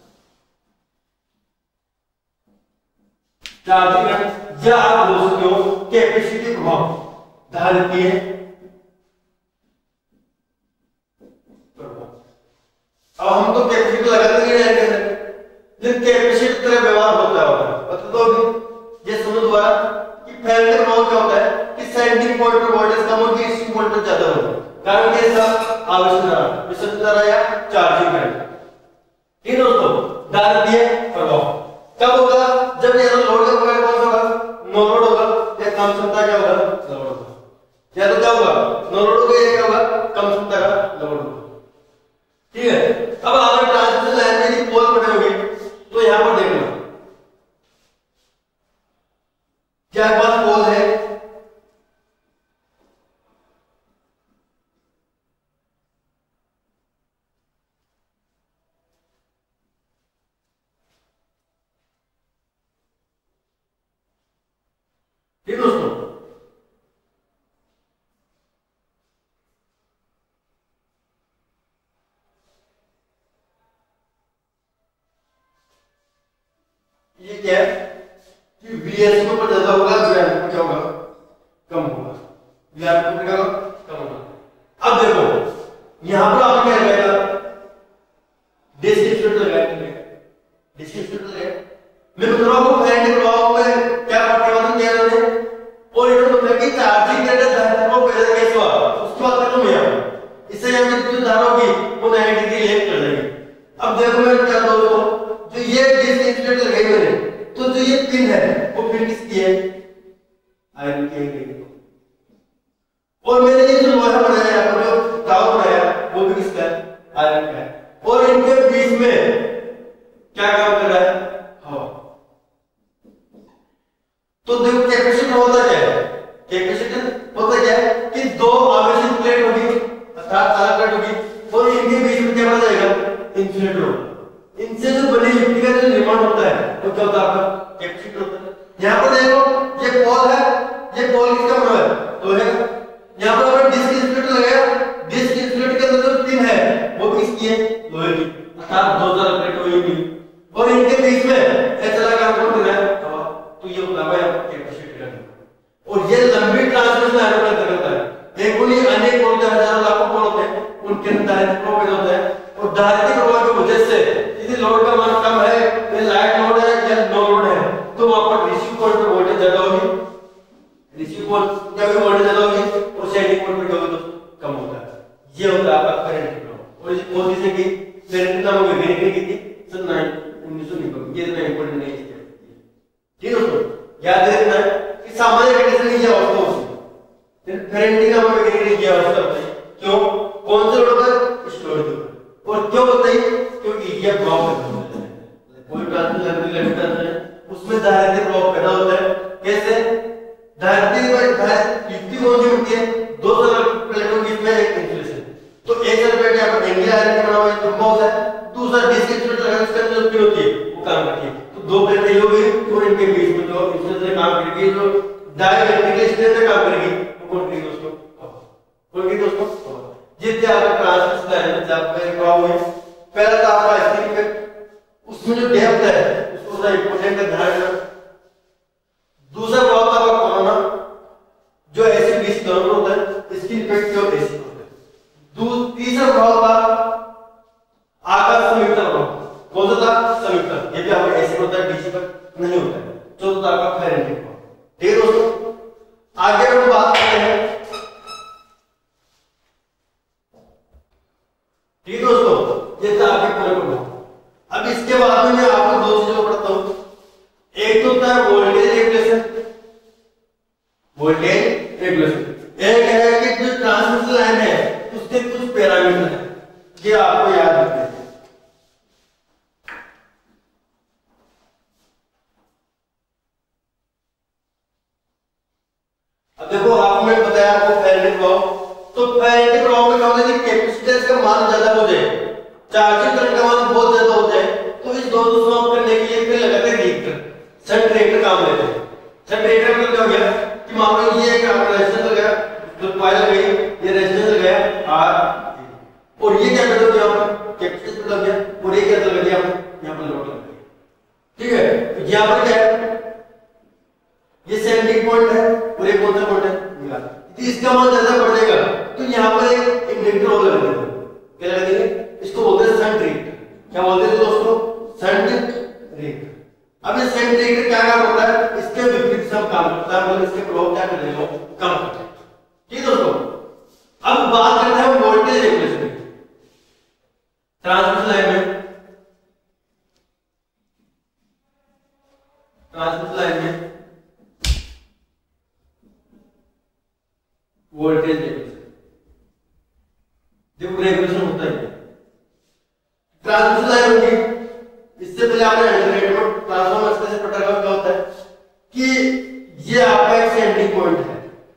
चार्जिंग करंट, या आप बोल सकते हो कैपेसिटी प्रभाव, धारित्य है। अब हम तो कैपेसिटी लगाते ही रहेंगे, लेकिन कैपेसिटी तरह व्यवहार होता है, बता दो अभी ये समझ द्वारा कि फेरेड का प्रभाव क्या होता है कि सेंडिंग पॉइंट पर वोल्टेज कम होगी, रिसीविंग पॉइंट पर ज्यादा होगी। कारण क्या है, आवेशन धारा, विसर्जन धारा या चार्जिंग करंट। ठीक है दोस्तों, धारित्य प्रभाव कब होगा, जब ये लोड का प्रकार कौन सा होगा, नो लोड होगा, या कम क्षमता क्या होगा, लोड होगा, या तो क्या होगा, नो लोड होगा या क्या होगा, कम क्षमता का लोड होगा। ठीक है। अब आपने ट्रांसमिशन लाइन में यदि पोल पड़े होंगे तो यहां पर देखना, क्या पास पोल है, ठीक दोस्तों। ये क्या है कि वीएस के ऊपर ज्यादा होगा, वीआर के ऊपर क्या होगा, कम होगा, वीआर के ऊपर क्या होगा, कम होगा। अब देखो यहां पर आपने क्या लगाया, डिस्ट्रीब्यूटर लगाया, डिस्ट्रीब्यूटर लगाया। मैं बता रहा हूं फेरेड के प्रभाव में क्या प्रतिपादन किया इन्होंने, और इन्होंने बताया कि चार्जिंग करंट धारा को पैदा कैसे हुआ, उसके बाद खत्म हो गया, इससे यहां में जो धारा होगी वो नब्बे डिग्री लेफ्ट कर देगी। अब देखो मैं क्या दोस्तों, जो ये डिस्ट्रीब्यूटर लगाई मैंने, तो जो ये पिन है वो पिन किसकी है, आयरन की है, और मैंने ये जो लोहा बनाया यहाँ पर, जो टावर बनाया वो भी किसका है, आयरन का है, और इनके बीच में क्या काम कर रहा है, हवा। तो देखो कैपेसिटर होता क्या है, कैपेसिटर होता क्या है कि दो आवेशित प्लेट होगी अर्थात चालक प्लेट होगी और इनके बीच में क्या बना जाएगा, इंसुलेटर होगा। इनसे जो बनी युक्ति का जो निर्माण होता है वो क्या होता है, आपका कैपेसिटर होता है। यहाँ पर देखो ये पोल है, ये पोल किसका बना है, लोहे का। यहाँ पर हमने डिस्क इंसुलेटर लगाया, डिस्क इंसुलेटर के अंदर जो पिन है वो किसकी है, लोहे की, अर्थात दो चालक प्लेट होगी और इनके बीच में ऐसा काम कौन कर रहा है, हवा। तो ये होता है कैपेसिटर। और ये लंबी ट्रांसमिशन लाइन का करता है। एक उन्हीं अनेक होते हैं, हजारों लाखों पोल होते हैं, उनके अंदर धारिता प्रवाह होता है और धारिता प्रवाह की वजह से यदि लोड का मान कम है, ये लाइट लोड है या नो लोड है, तो वहां पर रिसीव पॉइंट पर वोल्टेज ज्यादा होगी, रिसीव पॉइंट क्या होगी, वोल्टेज ज्यादा होगी और सेंडिंग पॉइंट पर क्या होगी, दोस्तों कम होता है। ये होता है आपका करंट फ्लो। और इस मोदी से की करंट नाम होगी वेरी की थी सन उन्नीस सौ नब्बे। ये इतना इंपॉर्टेंट नहीं है, ठीक है दोस्तों, याद रखना है कि सामान्य कंडीशन की अवस्था होती है, फिर करंट का हमें कहने की अवस्था होती है। क्यों, कौन से लोड पर, इस लोड के ऊपर। और क्यों होता है, क्योंकि ये ब्लॉक है, कोई ट्रांसमिशन लंबी ट्रांसमिशन है उसमें धारिता प्रवाह पैदा होता है। कैसे, धारिता पर धारिता युक्ति कौन सी होती है, दो चालक प्लेटों के बीच में एक इंसुलेशन। तो एक चालक प्लेट यहाँ पर एंगल आयरन का बना हुआ है, चुंबक होता है, दूसरा डिस्क इंसुलेटर लगाने से अंदर जो पिन होती है वो काम करती है। तो दो प्लेटें ये होगी और इनके बीच में जो इंसुलेटर काम करेगी, जो डाइइलेक्ट्रिक स्ट्रेंथ काम करेगी, वो कौन करेगी दोस्तों, कौन करेगी दोस्तों, जितने आपका ट्रांसमिशन लाइन में जब पे प्रवाह हुई, पहला तो आपका स्क्रीन पे उसमें जो डेप्थ है उसको थोड़ा इंपॉर्टेंट है, ध्यान रखना। दूसरा प्रभाव था आपका कोरोना, जो एसी बीसी दोनों होता है, स्क्रीन पे जो एसी होता है। तीसरा प्रभाव था आकाश समीकरण प्रभाव, कौन सा था, समीकरण। ये भी आपका एसी होता है, डीसी पर नहीं होता है। चौथा था आपका फेरेनहाइट प्रभाव। ठीक है दोस्तों, आगे हम बात करते हैं, ठीक है दोस्तों, ये था आपके पूरे प्रभाव। अब इसके बाद में मैं आपको दो चीजों पढ़ता हूं। एक तो होता है वोल्टेज रेगुलेशन, वोल्टेज रेगुलेशन। एक है कि जो ट्रांसमिशन लाइन है उसके कुछ पैरामीटर है, ये आपको याद रखना है। अब देखो आपने बताया आपको फेरेनहाइट प्रभाव, तो फेरेनहाइट प्रभाव में क्या होता है कि कैपेसिटेंस का मान ज्यादा हो जाए, चार्जिंग करंट का मान बहुत ज्यादा हो जाए, तो इस दोनों को समाप्त करने के लिए फिर लगाते हैं रिएक्टर, शंट रिएक्टर काम लेते हैं। शंट रिएक्टर मतलब क्या हो गया कि मान लो ये एक आपका रेजिस्टेंस लगाया, जो कॉइल लगाई, ये रेजिस्टेंस लगाया आर, और ये क्या कर दो यहां पर कैपेसिटेंस लग गया, और ये क्या लग गया यहां पर लोड लग गया। ठीक है, तो यहां पर क्या है, ये सेंडिंग पॉइंट है और ये कौन सा पॉइंट है, मिला। यदि इसका मान ज्यादा बढ़ जाएगा तो यहां पर एक इंडिकेटर और लगा देंगे, क्या लगा देंगे, इसको बोलते हैं शंट रिएक्टर। क्या बोलते हैं दोस्तों, शंट रिएक्टर। अब ये शंट रिएक्टर क्या काम करता है, इसके विपरीत सब काम करता है, मतलब इसके प्रभाव क्या कर देगा, कम करता है। ठीक है दोस्तों, अब बात करते हैं वोल्टेज रेगुलेशन की। ट्रांसमिशन लाइन में ट्रांसमिशन लाइन में वोल्टेज रेगुलेशन, देखो रेगुलेशन होता है, ट्रांसमिशन लाइन होगी। इससे पहले आपने अल्टरनेटर ट्रांसफार्मर से पता लगा क्या होता है कि ये आपका एक सेंडिंग पॉइंट है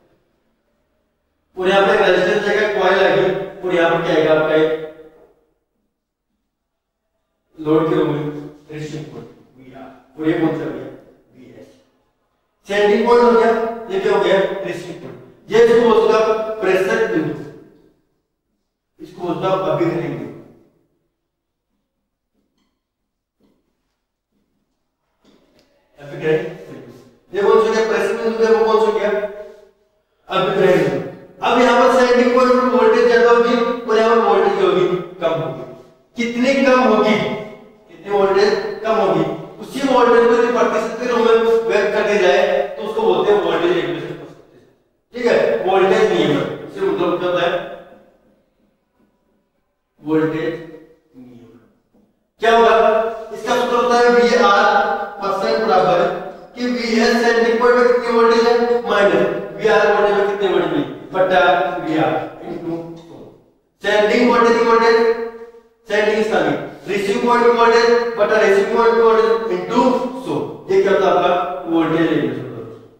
और यहाँ पे रेजिस्टेंस जाएगा, कॉइल आएगी और यहाँ पर क्या आएगा आपका एक लोड के रूप में रिसीविंग पॉइंट वीआर, और ये कौन सा भैया, वीएस। सेंडिंग पॉइंट हो गया, ये क्या हो गया, रिसीविंग पॉइंट। ये इसको बोलता है प्रेशर बिंदु, इसको बोलता है अभिग्रहण बिंदु। अभिग्रहण बिंदु, ये कौन सा गया, प्रेशर बिंदु है, वो कौन सा गया, अभिग्रहण बिंदु। अब यहाँ पर सेंडिंग पॉइंट पर वोल्टेज ज्यादा होगी और यहाँ पर वोल्टेज होगी कम होगी। कितनी कम होगी, कितनी वोल्टेज कम होगी, उसी वोल्टेज को यदि प्रतिशत के रूप में व्यक्त कर दिया जाए तो उसको बोलते हैं वोल्टेज रेगुलेशन। ठीक है, वोल्टेज नियमन, इससे मतलब क्या होता है, वोल्टेज नियमन क्या होगा, इसका सूत्र होता है वी आर परसेंट बराबर कि वी एस सेंडिंग पॉइंट में कितनी वोल्टेज है माइनस वी आर वोल्टेज में कितनी वोल्टेज बटा V R into sending voltage की वोल्टेज, सेंडिंग इसका भी रिसीव पॉइंट की वोल्टेज बटा रिसीव पॉइंट की वोल्टेज इनटू सौ। ये क्या होता है आपका वोल्टेज रेगुलेशन।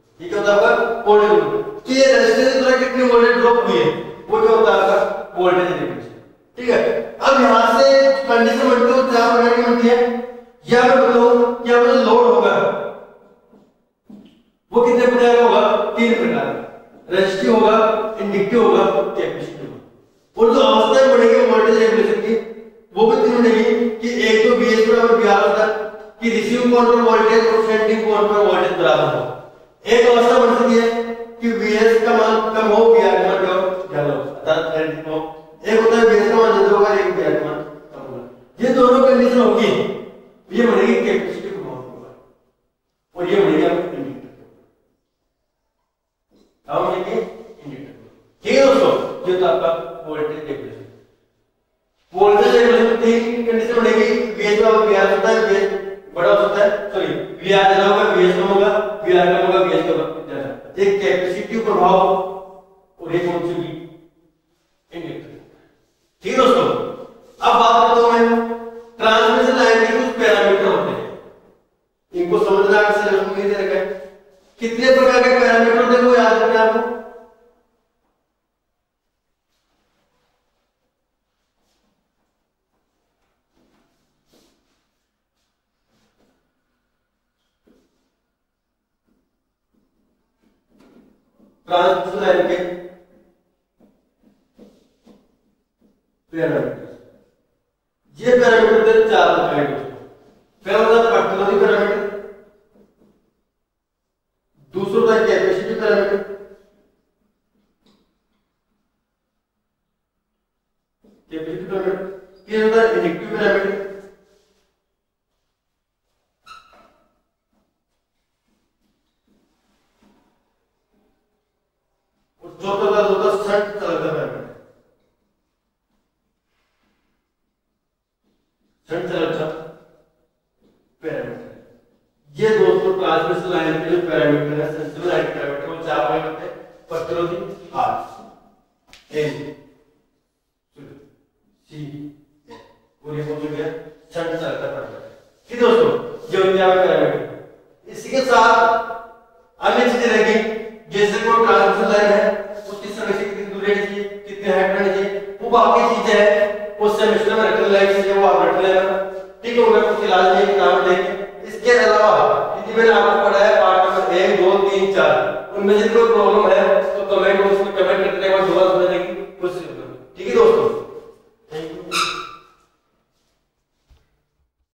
वो कितने प्रकार का होगा? तीन प्रकार का, रेजिस्टिव होगा, इंडक्टिव होगा, कैपेसिटिव होगा। और जो अवस्थाएं बनेगी वोल्टेज रेगुलेशन की वो भी तीन बनेगी कि एक तो वीएस बराबर वीआर होता है कि रिसीव पॉइंट पर वोल्टेज और सेंडिंग पॉइंट पर वोल्टेज बराबर हो। एक अवस्था बन सकती है कि वीएस का मान कम हो, वीआर का मान ज्यादा हो, अर्थात सेंडिंग हो। एक होता है वीएस का मान ज्यादा होगा, एक वीआर का मान कम होगा। ये दोनों कंडीशन होगी, ये बनेगी कैपेसिटिव होगा और ये बनेगी इंडक्टर। अब बनेगी इंडक्टर। ठीक है दोस्तों, ये तो आपका वोल्टेज रेगुलेशन। वोल्टेज रेगुलेशन तीन कंडीशन बनेगी, वीएस बराबर वीआर होता है, वीएस बड़ा हो सकता है, सॉरी वीआर ज्यादा होगा, वीएस कम होगा, वीआर कम होगा, वीएस कम ज्यादा। एक कैपेसिटिव प्रभाव और एक कौन सी भी इंडक्टर। ठीक है दोस्तों, अब बात करता हूं मैं ट्रांसमिशन लाइन के कुछ पैरामीटर होते हैं, इनको समझना है, सिलेबस में दे रखा है। कितने प्रकार के पैरामीटर होते हैं वो याद रखना आपको। ट्रांसमिशन लाइन के पैरामीटर, ये पैरामीटर के चार प्रकार के होते हैं। पहला होता है पर्टिकुलर पैरामीटर, दूसरा होता है कैपेसिटी पैरामीटर, कैपेसिटी पैरामीटर, तीसरा होता है इंडक्टिव पैरामीटर, और चौथा होता है शंट चालकता पैरामीटर। शंट चालकता पैरामीटर, ये दोस्तों ट्रांसमिशन लाइन के जो पैरामीटर है, सेंसर लाइन के पैरामीटर वो चार प्रकार होते हैं, प्रतिरोधी आर, एन, सी, और ये कौन सा गया? शंट चालकता पैरामीटर। ठीक दोस्तों, ये हो गया पैरामीटर। इसी के साथ अन्य चीजें रहेगी, जैसे कोई ट्रांसमिशन लाइन है उसकी समय से कितनी दूरी रहनी चाहिए, कितने हाइट रहनी चाहिए, वो बाकी चीजें हैं वो सेमेस्टर में रख लेंगे, वो आप रख लेना। ठीक है, उनका कुछ इलाज नहीं, किताब देखें। इसके अलावा यदि मैंने आपको पढ़ाया पार्ट नंबर एक, दो, तीन, चार, उनमें से कोई प्रॉब्लम है